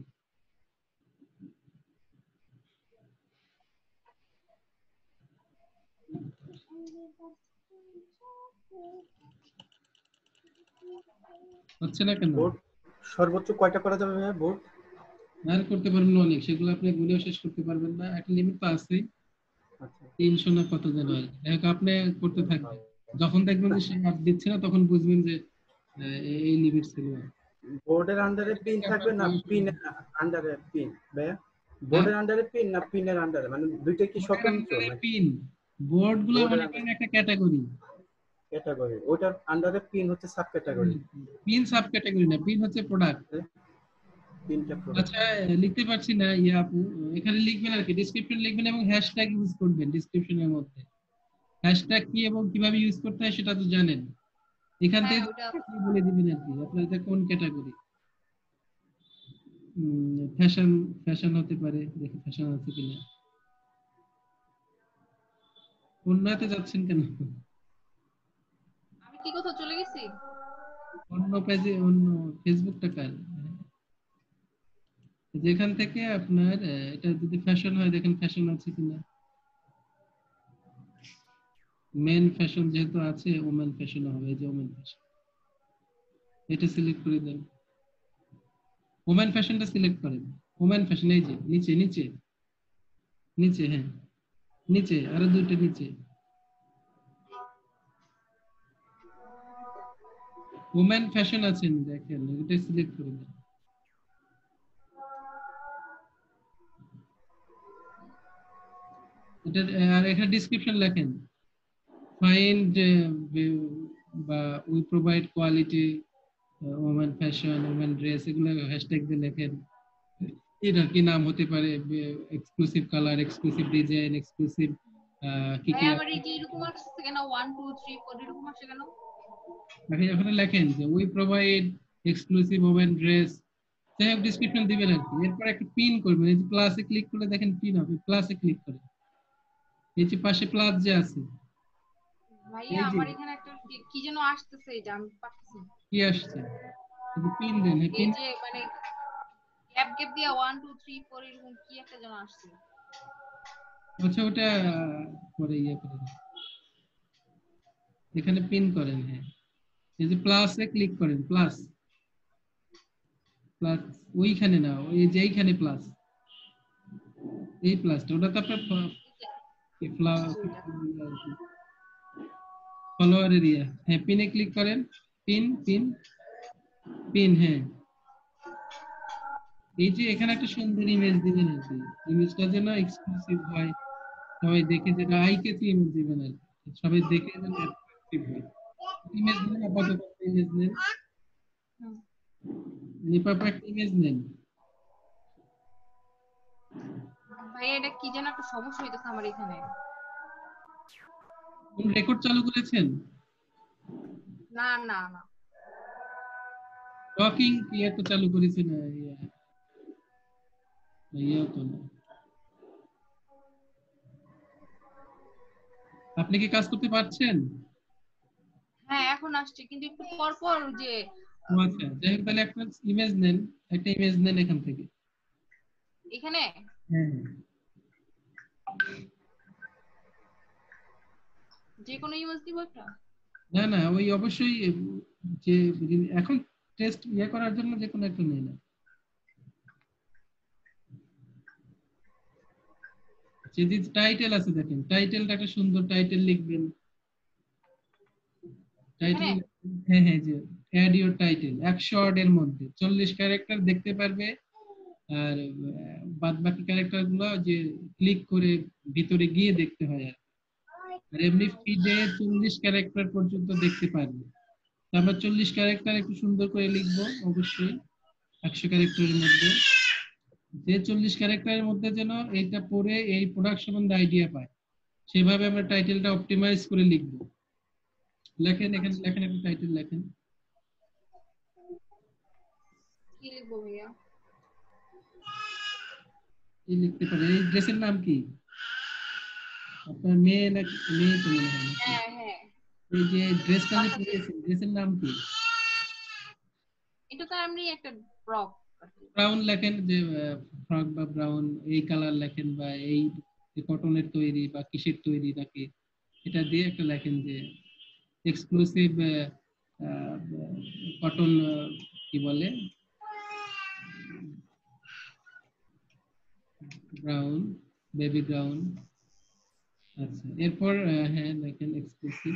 S2: হচ্ছে না কেন?
S1: বোর্ড সর্বোচ্চ কয়টা করা যাবে ভাইয়া বোর্ড?
S2: আর করতে পারবেন অনেক, সেগুলো আপনি গুনেও শেষ করতে পারবেন না, একটা লিমিট তো আছেই।
S1: আচ্ছা
S2: তিনশো না কত যেন আর কি, আপনি করতে থাকবেন, যখন দেখবেন যে সে আর দিচ্ছে না তখন বুঝবেন যে এই লিমিট ছিল।
S1: বোর্ডের আন্ডারে পিন থাকবে না পিনের আন্ডারে পিন ভাইয়া? বোর্ডের আন্ডারে পিন না পিনের আন্ডারে, মানে দুইটা কি স্বতন্ত্র নাকি?
S2: পিন বোর্ড গুলো মনে করেন একটা ক্যাটাগরি,
S1: ক্যাটাগরি ওটার আন্ডারে পিন হচ্ছে sub category.
S2: Pin sub category না, পিন হচ্ছে প্রোডাক্ট।
S1: পিনটা
S2: আচ্ছা লিখতে পারছি না ইয়া আপু, এখানে লিখবেন আর কি ডেসক্রিপশন লিখবেন এবং হ্যাশট্যাগ ইউজ করবেন ডেসক্রিপশনের মধ্যে। হ্যাশট্যাগ কি এবং কিভাবে ইউজ করতে হয় সেটা তো জানেন, এখান থেকে বলে দিবেন আর কি আপনার এটা কোন ক্যাটাগরি। ফ্যাশন, ফ্যাশন হতে পারে, দেখি ফ্যাশন আছে কিনা। অন্যতে যাচ্ছেন কেন?
S3: আমি কি কোথাও চলে গেছি?
S2: অন্য পেজে, অন্য ফেসবুকটা কার, যেখান থেকে আপনার এটা যদি ফ্যাশন হয় দেখেন ফ্যাশন আছে কিনা। মেন ফ্যাশন যেহেতু আছে ওমেন ফ্যাশন হবে, এই যে ওমেন ফ্যাশন এটা সিলেক্ট করে দেন। ওমেন ফ্যাশনটা সিলেক্ট করেন, ওমেন ফ্যাশন এই যে নিচে নিচে নিচে, হ্যাঁ নিচে আরো দুটো নিচে ওমেন ফ্যাশন আছেন দেখেন, এটা সিলেক্ট করে দেন। এটা আর এখানে ডেসক্রিপশন লেখেন, ফাইন্ড বা we provide quality women fashion, women dress, এগুলো হ্যাশট্যাগ দিয়ে লেখেন। এটা কি নাম হতে পারে, exclusive colour, exclusive design, exclusive কি কি।
S3: আবার এই যে এরকম আসছে কেন one two three four এরকম আসছে কেন?
S2: দেখেন এখানে লেখেন যে we provide exclusive women dress, যাই হোক ডেসক্রিপশন দিবেন আর কি। এরপর একটা পিন করবেন, এই যে প্লাসে ক্লিক করলে দেখেন পিন হবে, প্লাসে ক্লিক করেন, এই যে পাশে প্লাস যে আছে।
S3: ভাইয়া আমার এখানে একটা কি যেন আসতেছে, এটা আমি পাচ্ছি না।
S2: কি আসছে? এই পিন দেন, এই পিন
S3: এই যে মানে গ্যাপ গ্যাপ দিয়া one two three four এরকম কি একটা যেন আসছে।
S2: আচ্ছা ওটা পরে ইয়ে করে দেন, এখানে পিন করেন। হ্যাঁ এই যে প্লাসে ক্লিক করেন, প্লাস প্লাস ওইখানে না, ওই যে এইখানে প্লাস, এই প্লাসটা ওটা তো আপনার ফলোয়ার এরিয়া। হ্যাঁ পিনে ক্লিক করেন, পিন পিন পিন, হ্যাঁ এই যে এখানে একটা সুন্দর ইমেজ দিবেন আর কি, ইমেজটা যেন এক্সক্লুসিভ হয়, সবাই দেখে যেটা আই কেসি ইমেজ দিবেন আর কি, সবাই দেখে যেন অ্যাট্রাকটিভ হয়। ইমেজ নেন, আপাতত ইমেজ নেন, নিপাপ একটা ইমেজ নেন।
S3: ভাই এটা কি যেন একটা সমস্যা হইতেছে আমার এখানে।
S2: কোন রেকর্ড চালু করেছেন?
S3: না না না
S2: টকিং কি একটা চালু করেছেন? ইয়া তো না। আপনি কি কাজ করতে পারছেন?
S3: হ্যাঁ এখন আসছে কিন্তু একটু পর পর যে
S2: ও আচ্ছা, যাই হোক তাহলে একটা ইমেজ নেন, একটা ইমেজ নেন এখান থেকে।
S3: এখানে
S2: হ্যাঁ
S3: যে কোনো ইমেজ দিব একটা?
S2: না না, ওই অবশ্যই যে এখন টেস্ট ইয়ে করার জন্য যে কোনো একটা নেই না। যদি টাইটেল আছে দেখেন, টাইটেলটা একটা সুন্দর টাইটেল লিখবেন। টাইটেল, হ্যাঁ হ্যাঁ, যে অ্যাড ইওর টাইটেল একশো ওয়ার্ডের মধ্যে চল্লিশ ক্যারেক্টার দেখতে পারবে। আর বাদ বাকি ক্যারেক্টার গুলো যে ক্লিক করে ভিতরে গিয়ে দেখতে হয়। আর এমনি ফিডে চল্লিশ ক্যারেক্টার পর্যন্ত দেখতে পারবে। আমরা চল্লিশ ক্যারেক্টার একটু সুন্দর করে লিখবো অবশ্যই একশো ক্যারেক্টারের মধ্যে। যে চল্লিশ ক্যারেক্টারের মধ্যে যেন এইটা পড়ে এই প্রোডাক্ট সম্বন্ধে আইডিয়া পায়, সেভাবে আমরা টাইটেলটা অপটিমাইজ করে লিখবো। লেখেন এখানে, লেখেন একটা টাইটেল লেখেন।
S3: কি লিখবো ভাইয়া?
S2: কি লিখতে পারে? এই ড্রেসের নাম কি? আপনার মেয়ে নাকি মেয়ে তো মনে হয়?
S3: হ্যাঁ হ্যাঁ
S2: এই যে ড্রেসটা যে পরেছেন, ড্রেসের নাম কি?
S3: এটা তো এমনি একটা ফ্রক।
S2: ব্রাউন লেখেন, যে ফ্রক বা ব্রাউন এই কালার লেখেন, বা এই কটনের তৈরি বা কিসের তৈরি নাকি, এটা দিয়ে একটা লেখেন যে এক্সক্লুসিভ কটন, কি বলে, ব্রাউন, বেবি ব্রাউন। আচ্ছা, এরপর হ্যাঁ লেখেন exclusive.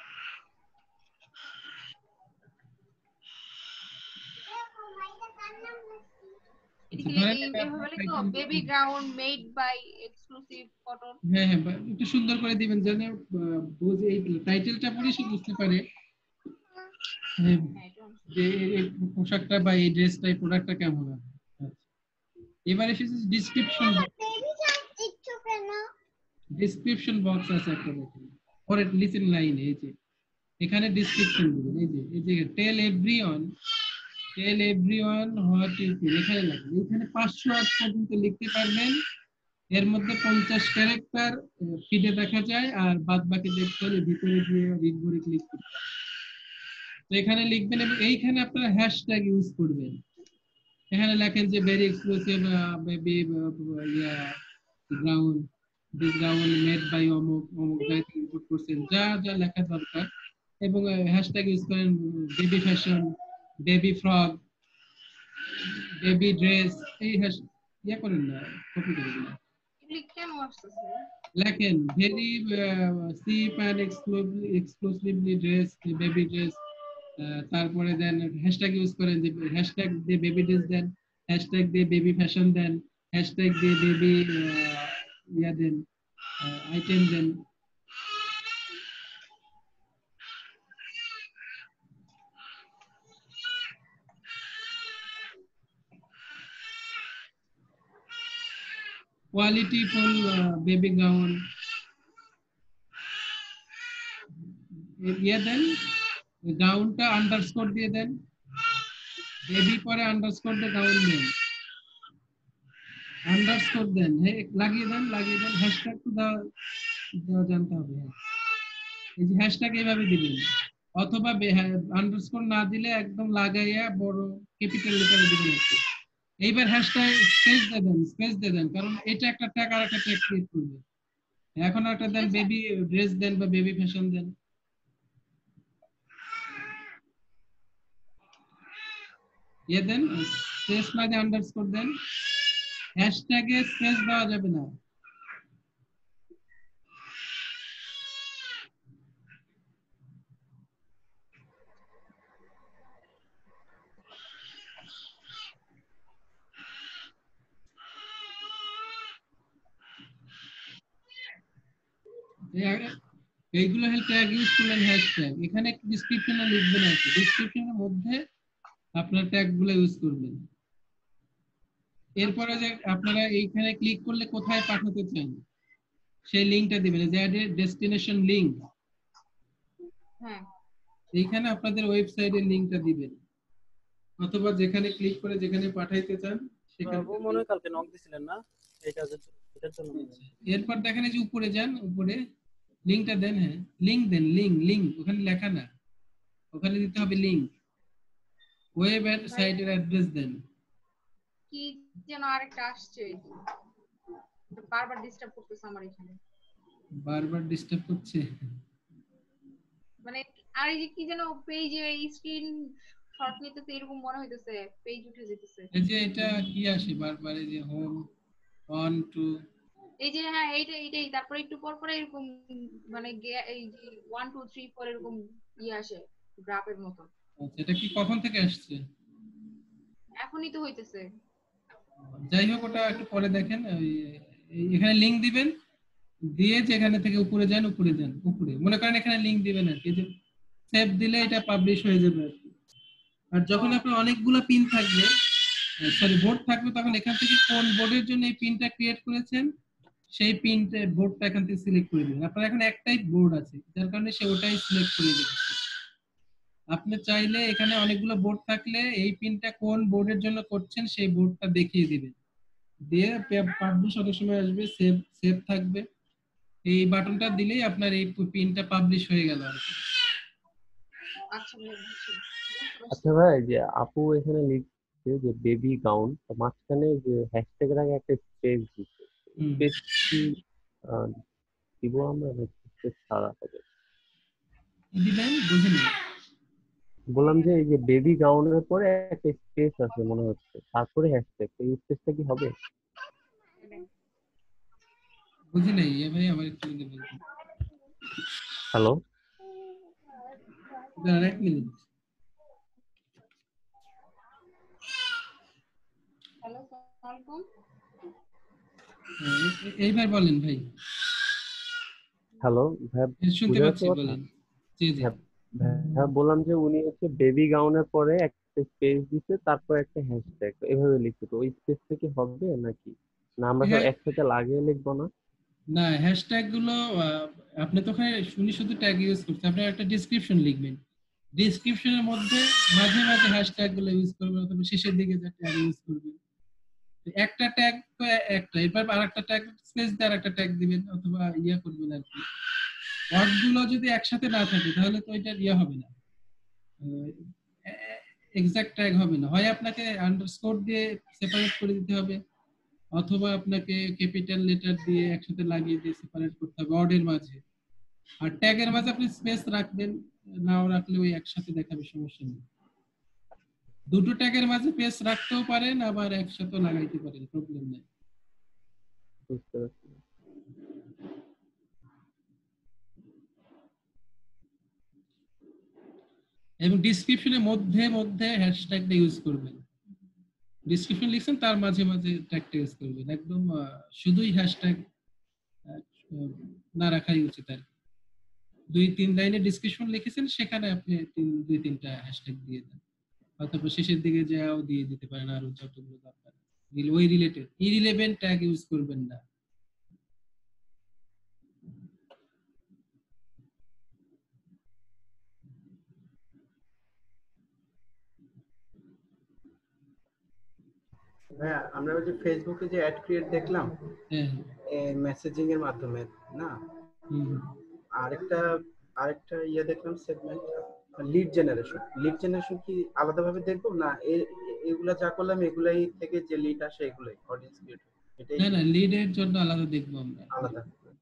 S3: Baby gown made by exclusive cotton.
S2: হ্যাঁ হ্যাঁ, একটু সুন্দর করে দিবেন যেন বুঝে এই টাইটেলটা পড়ে সে বুঝতে পারে যে এই পোশাকটা বা এই ড্রেসটা, এই প্রোডাক্টটা কেমন হবে। এবার এসেছে ডেসক্রিপশন। ডেসক্রিপশন বক্স আছে একটা, দেখুন পরে লিসেন লাইন, এই যে এখানে ডেসক্রিপশন দিবেন। এই যে এই যে tell everyone, tell everyone what you feel, এখানে লিখবেন। এখানে পাঁচশো ওয়ার্ড পর্যন্ত লিখতে পারবেন। এর মধ্যে পঞ্চাশ ক্যারেক্টার ফিডে দেখা যায়, আর বাদ বাকি দেখতে হলে ভিতরে গিয়ে রিড করে ক্লিক করতে হবে। তো এখানে লিখবেন এবং এইখানে আপনারা হ্যাশট্যাগ ইউজ করবেন। এখানে লেখেন যে ভেরি এক্সক্লুসিভ বেবি ইয়া ground, this ground made by অমুক অমুক জায়গা থেকে ইম্পোর্ট করছেন, যা যা লেখা দরকার। এবং হ্যাশট্যাগ ইউজ করেন baby fashion, baby frock, baby dress, এই হ্যাশ ইয়া করেন না, কপি করেন না। লেখেন very cheap and exclusively dress, baby dress. তারপরে দেন হ্যাশট্যাগ ইউজ করেন, যে হ্যাশট্যাগ দিয়ে বেবি ড্রেস দেন, হ্যাশট্যাগ দিয়ে বেবি ফ্যাশন দেন, হ্যাশট্যাগ দিয়ে বেবি ইয়া দেন, আইটেম দেন। কোয়ালিটি ফুল বেবি গাউন ইয়ে দেন, গাউনটা আন্ডারস্কোর দিয়ে দেন, বেবি পরে আন্ডারস্কোর দিয়ে গাউন দেন, আন্ডারস্কোর দেন, লাগিয়ে দেন, লাগিয়ে দেন। হ্যাশট্যাগ তো দেওয়া জানতে হবে। এই যে হ্যাশট্যাগ এইভাবে দিবেন, অথবা আন্ডারস্কোর না দিলে একদম লাগাইয়া বড় ক্যাপিটাল লেটারে দিবেন। এইবার হ্যাশট্যাগ স্পেস দিয়ে দেন, স্পেস দিয়ে দেন, কারণ এটা একটা ট্যাগ আর একটা ট্যাগ ক্রিয়েট করবে। এখন একটা দেন বেবি ড্রেস দেন বা বেবি ফ্যাশন দেন। ये देन स्पेस में अंडरस्कोर देन, हैशटैगे स्पेस দেওয়া যাবে না। এইগুলো হল ট্যাগ ইউজ করলেন, হ্যাশট্যাগ। এখানে ডেসক্রিপশনে লিখবেন, আছে ডেসক্রিপশনের মধ্যে আপনার ট্যাগগুলো ইউজ করবেন। এরপরে যে আপনারা এইখানে ক্লিক করলে কোথায় পাঠাতে চান সেই লিংকটা দিবেন, যে ডেস্টিনেশন লিংক।
S3: হ্যাঁ,
S2: এইখানে আপনাদের ওয়েবসাইটের লিংকটা দিবেন, অথবা যেখানে ক্লিক করে যেখানে পাঠাইতে চান সেখানে।
S1: ও মনে হয় কালকে নক দিছিলেন না এই কাজের এটার জন্য।
S2: এরপর দেখেন এই যে উপরে যান, উপরে লিংকটা দেন। হ্যাঁ, লিংক দেন, লিংক লিংক ওখানে লেখা না, ওখানে দিতে হবে লিংক। ওয়েব সাইটের অ্যাড্রেস দেন।
S3: কি যেন আরেকটা আসছে, বারবার ডিস্টার্ব করতেছে আমার এখানে,
S2: বারবার ডিস্টার্ব করছে
S3: মানে আর এই যে কি যেন পেজে স্ক্রিন শট নিতেছে এরকম মনে হইতেছে, পেজ উঠে যেতেছে।
S2: এই যে এটা কি আসে বারবার, এই যে হোম ওয়ান টু,
S3: এই যে হ্যাঁ এইটা এইটাই, তারপরে একটু পর পর এরকম মানে গে- এই যে ওয়ান টু থ্রি ফোর এরকম ইয়ে আসে গ্রাফের মতো।
S2: আচ্ছা এটা কি কখন থেকে আসছে?
S3: এখনই তো হইতেছে।
S2: যাই হোক ওটা একটু পরে দেখেন। ওই এই- এখানে লিংক দিবেন, দিয়ে যেখানে থেকে উপরে যান, উপরে যান, উপরে মনে করেন এখানে লিংক দিবেন আর কি, যে সেভ দিলে এটা পাবলিশ হয়ে যাবে আর কি। আর যখন আপনার অনেকগুলো পিন থাকবে, সরি বোর্ড থাকবে, তখন এখান থেকে কোন বোর্ডের জন্য এই পিনটা ক্রিয়েট করেছেন সেই পিনটা বোর্ডটা এখান থেকে সিলেক্ট করে দিবেন। আপনার এখন একটাই বোর্ড আছে, যার কারণে সে ওটাই সিলেক্ট করে দিবে। আপনি চাইলে এখানে অনেকগুলো বোর্ড থাকলে এই পিনটা কোন বোর্ডের জন্য করছেন সেই বোর্ডটা দেখিয়ে দিবেন, দিয়ে পাবলিশ অনেক সময় আসবে, সেভ সেভ থাকবে। এই বাটনটা দিলেই আপনার এই পিনটা পাবলিশ হয়ে গেল আর কি।
S3: আচ্ছা ভাই, বুঝছি।
S8: আচ্ছা ভাই, যে আপু এখানে লিখছে যে বেবি গাউন, মাঝখানে যে হ্যাশট্যাগের আগে একটা স্পেস দিচ্ছে,
S2: হুম।
S8: স্পেস কি আহ, দিব আমরা নাকি স্পেস ছাড়া হবে?
S2: কি দিবেন বুঝিনি।
S8: বললাম যে এই যে বেবি গাউনের পরে একটা স্পেস আছে মনে হচ্ছে, তারপরে হ্যাশট্যাগ, এই স্পেসটা কি হবে?
S2: বুঝি নাই এ ভাই, আবার একটু যদি বলতেন।
S8: হ্যালো,
S2: দাঁড়ান এক মিনিট।
S3: হ্যালো, আসসালামু আলাইকুম।
S2: হ্যাঁ, এ- এইবার বলেন ভাই।
S8: হ্যালো ভাই,
S2: শুনতে
S8: বুঝা
S2: পাচ্ছি,
S8: যাচ্ছে কথা?
S2: বলেন। জি জি।
S8: হ্যাঁ, হ্যাঁ, বললাম যে উনি হচ্ছে বেবি গাউনের পরে একটা স্পেস দিচ্ছে, তারপর একটা হ্যাশট্যাগ এভাবে লিখছে, তো ওই স্পেসটা কি হবে নাকি না আমরা সব
S2: হ্যাঁ,
S8: একসাথে লাগিয়ে লিখবো না?
S2: না হ্যাশট্যাগ গুলো আহ, আপনি তো ওখানে শুনি শুধু ট্যাগ ইউজ করছেন, আপনি একটা ডেসক্রিপশন লিখবেন। ডেসক্রিপশনের মধ্যে মাঝে মাঝে হ্যাশট্যাগ গুলো ইউজ করবেন, অথবা শেষের দিকে যে ট্যাগ ইউজ করবেন। তো একটা ট্যাগ তো একটা, এরপর আরেকটা ট্যাগ স্পেস দিয়ে আরেকটা ট্যাগ দিবেন, অথবা ইয়া করবেন আর কি। ওয়ার্ড গুলো যদি একসাথে না থাকে তাহলে তো এটা ইয়া হবে না, এক্সাক্ট ট্যাগ হবে না। হয় আপনাকে আন্ডারস্কোর দিয়ে সেপারেট করে দিতে হবে, অথবা আপনাকে ক্যাপিটাল লেটার দিয়ে একসাথে লাগিয়ে দিয়ে সেপারেট করতে হবে ওয়ার্ডের মাঝে। আর ট্যাগের মাঝে আপনি স্পেস রাখবেন, নাও রাখলে ওই একসাথে দেখাবে, সমস্যা নেই। দুটো ট্যাগের মাঝে স্পেস রাখতেও পারেন, আবার একসাথে লাগাইতে পারেন, প্রবলেম নেই।
S8: বুঝতে পারছি।
S2: এবং ডিসক্রিপশনের মধ্যে মধ্যে হ্যাশট্যাগটা ইউজ করবেন। ডিসক্রিপশন লিখছেন তার মাঝে মাঝে ট্যাগটা ইউজ করবেন, একদম আহ, শুধুই হ্যাশট্যাগ না রাখাই উচিত আর কি। দুই তিন লাইনে ডিসক্রিপশন লিখেছেন, সেখানে আপনি তিন দুই তিনটা হ্যাশট্যাগ দিয়ে দেন, অথবা শেষের দিকে যাও দিয়ে দিতে পারেন আরো যতগুলো দরকার। ওই রিলেটেড, ইরিলেভেন্ট ট্যাগ ইউজ করবেন না।
S1: ভাইয়া আমরা ওই যে ফেসবুকে যে অ্যাড ক্রিয়েট দেখলাম
S2: হ্যাঁ,
S1: মেসেজিং এর মাধ্যমে না,
S2: হুম,
S1: আরেকটা আরেকটা ইয়ে দেখলাম segment lead generation. Lead generation কি আলাদাভাবে দেখবো না এ- এগুলা যা করলাম এগুলাই থেকে যে লিড আসে এগুলাই অডিয়েন্স ক্রিয়েট এটাই
S2: না না লিডের জন্য আলাদা দেখবো আমরা।
S1: আলাদা?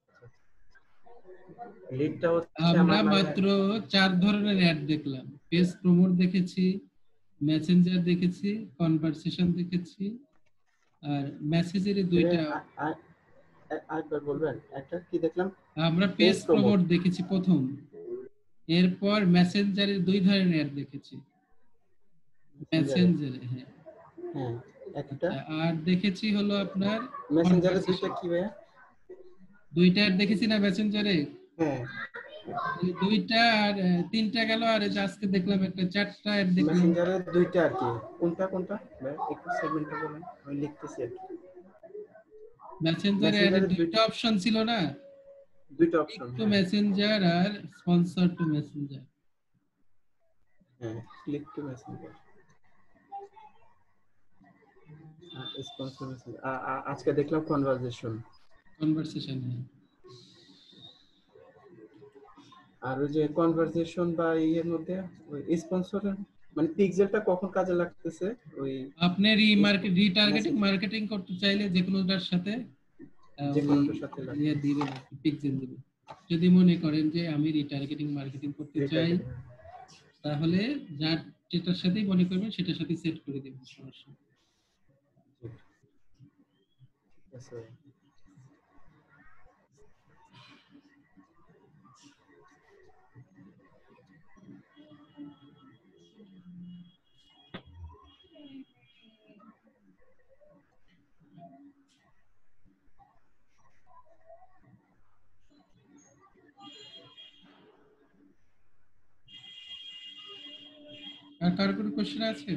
S1: লিডটা হচ্ছে
S2: আমরা
S1: আমার মানে
S2: মাত্র চার ধরনের অ্যাড দেখলাম, পেজ প্রমোট দেখেছি, মেসেঞ্জার দেখেছি, কনভারসেশন দেখেছি, আর মেসেজের দুইটা।
S1: আ- আ- আ- আরেকবার বলবেন একটা কি দেখলাম?
S2: আমরা পেজ প্রমোট দেখেছি প্রথম, এরপর মেসেঞ্জারের দুই ধরনের অ্যাড দেখেছি। মেসেঞ্জারে হ্যাঁ,
S1: হ্যাঁ একটা
S2: আর দেখেছি হলো আপনার
S1: মেসেঞ্জারে দুইটা
S2: conversation।
S1: কি ভাইয়া?
S2: দুইটা অ্যাড দেখেছি না মেসেঞ্জারে?
S1: হ্যাঁ
S2: এই দুইটা আর আহ, তিনটা গেল, আর এই যে আজকে দেখলাম একটা চারটা অ্যাড দেখলাম।
S1: মেসেঞ্জারে দুইটা আর কি, কোনটা কোনটা ভাই একটু সেগমেন্টটা বলেন, আমি লিখতেছি আর কি।
S2: মেসেঞ্জারে
S1: মেসেঞ্জারে
S2: দুইটা
S1: দুইটা
S2: অপশন ছিল না,
S1: দুইটা অপশন,
S2: টু মেসেঞ্জার আর স্পন্সর টু মেসেঞ্জার।
S1: হ্যাঁ click to messenger, sponsor messenger. আজকে দেখলাম কনভারসেশন,
S2: কনভারসেশন।
S1: আর ওই যে কনভারসেশন বা ইয়ের মধ্যে ওই স্পন্সরের মানে পিক্সেলটা কখন কাজে লাগতেছে, ওই
S2: আপনি রিমার্কেট রিটার্গেটিং মার্কেটিং করতে চাইলে যে কোনোটার সাথে আহ,
S1: যে
S2: ওই
S1: কোনোটার সাথে লাগে
S2: ইয়ে দিবেন, পিক্সেল দিবেন। যদি মনে করেন যে আমি রিটার্গেটিং মার্কেটিং করতে চাই, তাহলে যার যেটার সাথেই মনে করবেন সেটার সাথে সেট করে দিবেন, সমস্যা নেই।
S1: আচ্ছা
S2: আর কার কোনো কোশ্চেন আছে?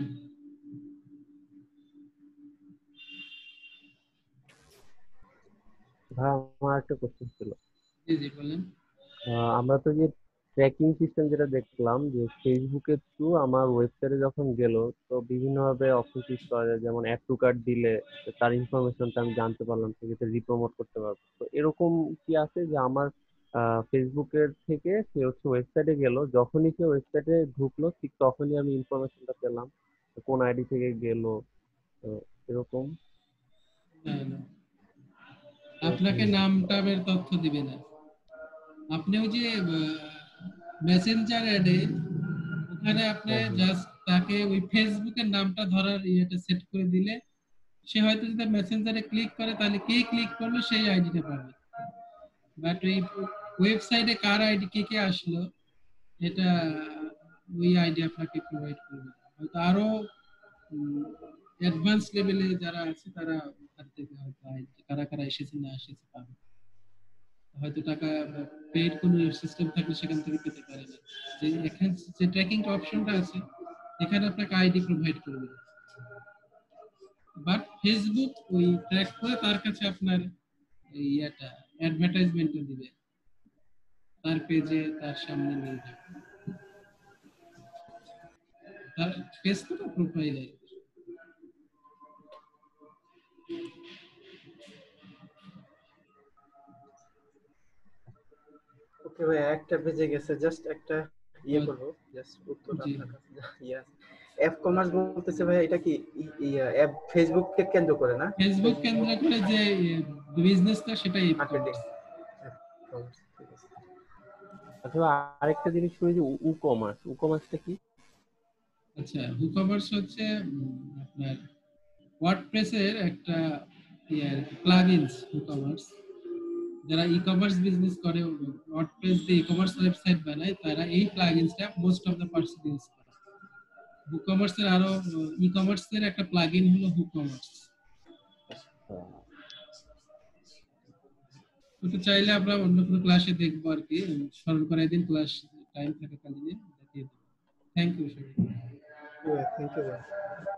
S8: ভাই আমার একটা কোশ্চেন ছিল।
S2: জি জি বলেন।
S8: আহ, আমরা তো যে ট্র্যাকিং সিস্টেম যেটা দেখলাম যে ফেসবুকের থ্রু আমার ওয়েবসাইটে যখন গেল, তো বিভিন্নভাবে অপশন চুজ করা যায়, যেমন অ্যাড টু কার্ট দিলে তার ইনফরমেশনটা আমি জানতে পারলাম, সেক্ষেত্রে রিপ্রমোট করতে পারবো। তো এরকম কি আছে যে আমার ফেসবুকের থেকে সে হচ্ছে ওয়েবসাইটে গেল, যখনই সে ওয়েবসাইটে ঢুকলো ঠিক তখনই আমি ইনফরমেশনটা পেলাম কোন আইডি থেকে গেল, তো এরকম?
S2: না না, আপনাকে নাম টামের তথ্য দিবে না। আপনি ওই যে মেসেঞ্জার অ্যাডে ওখানে আপনি জাস্ট তাকে ওই ফেসবুকের নামটা ধরার ইয়েটা সেট করে দিলে, সে হয়তো যদি মেসেঞ্জারে ক্লিক করে তাহলে কে ক্লিক করলো সেই আইডিটা পাবে। বাট ওই ওয়েবসাইটে কার আইডি কে কে আসলো এটা ওই আইডি আপনাকে প্রোভাইড করবে। হয়তো আরো অ্যাডভান্স লেভেলে যারা আছে তারা ওখান থেকে হয়তো আইডি কারা কারা এসেছে না এসেছে পাবে, হয়তো টাকা পেইড কোনো সিস্টেম থাকলে সেখান থেকে পেতে পারে না। যে এখানে যে ট্র্যাকিং অপশনটা আছে এখানে আপনাকে আইডি প্রোভাইড করবে, বাট ফেসবুক ওই ট্র্যাক করে তার কাছে আপনার এই ইয়াটা অ্যাডভার্টাইজমেন্টটা দিবে, তার পেজে তার সামনে নিয়ে যাবে, তার পেজ তো প্রোফাইলে।
S1: ওকে ভাই, একটা বেজে গেছে, জাস্ট একটা ইয়ে
S2: হুম।
S1: করব, জাস্ট উত্তর
S2: জি।
S1: আপনার কাছে ইয়েস। অ্যাপ কমার্স বলতেছে ভাই, এটা কি অ্যাপ ফেসবুককে কেন্দ্র করে না?
S2: ফেসবুক কেন্দ্র করে যে বিজনেসটা সেটাই
S1: মার্কেটিং।
S8: আচ্ছা ভাই, আরেকটা জিনিস শুনি যে ই কমার্স, ই কমার্সটা কি?
S2: আচ্ছা, ই-কমার্স হচ্ছে উম, আপনার ওয়ার্ডপ্রেসের একটা ইয়ার প্লাগইনস। ই-কমার্স যারা ই-কমার্স বিজনেস করে, ওয়ার্ডপ্রেস দিয়ে ই-কমার্স ওয়েবসাইট বানায়, তারা এই প্লাগইনসটা most of the person use করে। ই-কমার্স এর আরো ই-কমার্স এর একটা প্লাগইন হলো ই-কমার্স। তো চাইলে আমরা অন্য কোনো ক্লাসে দেখবো আর কি, স্মরণ করাই দিন ক্লাস টাইম থাকাকালীন দেখিয়ে দেবো। Thank you.
S1: থ্যাংক ইউ ভাই।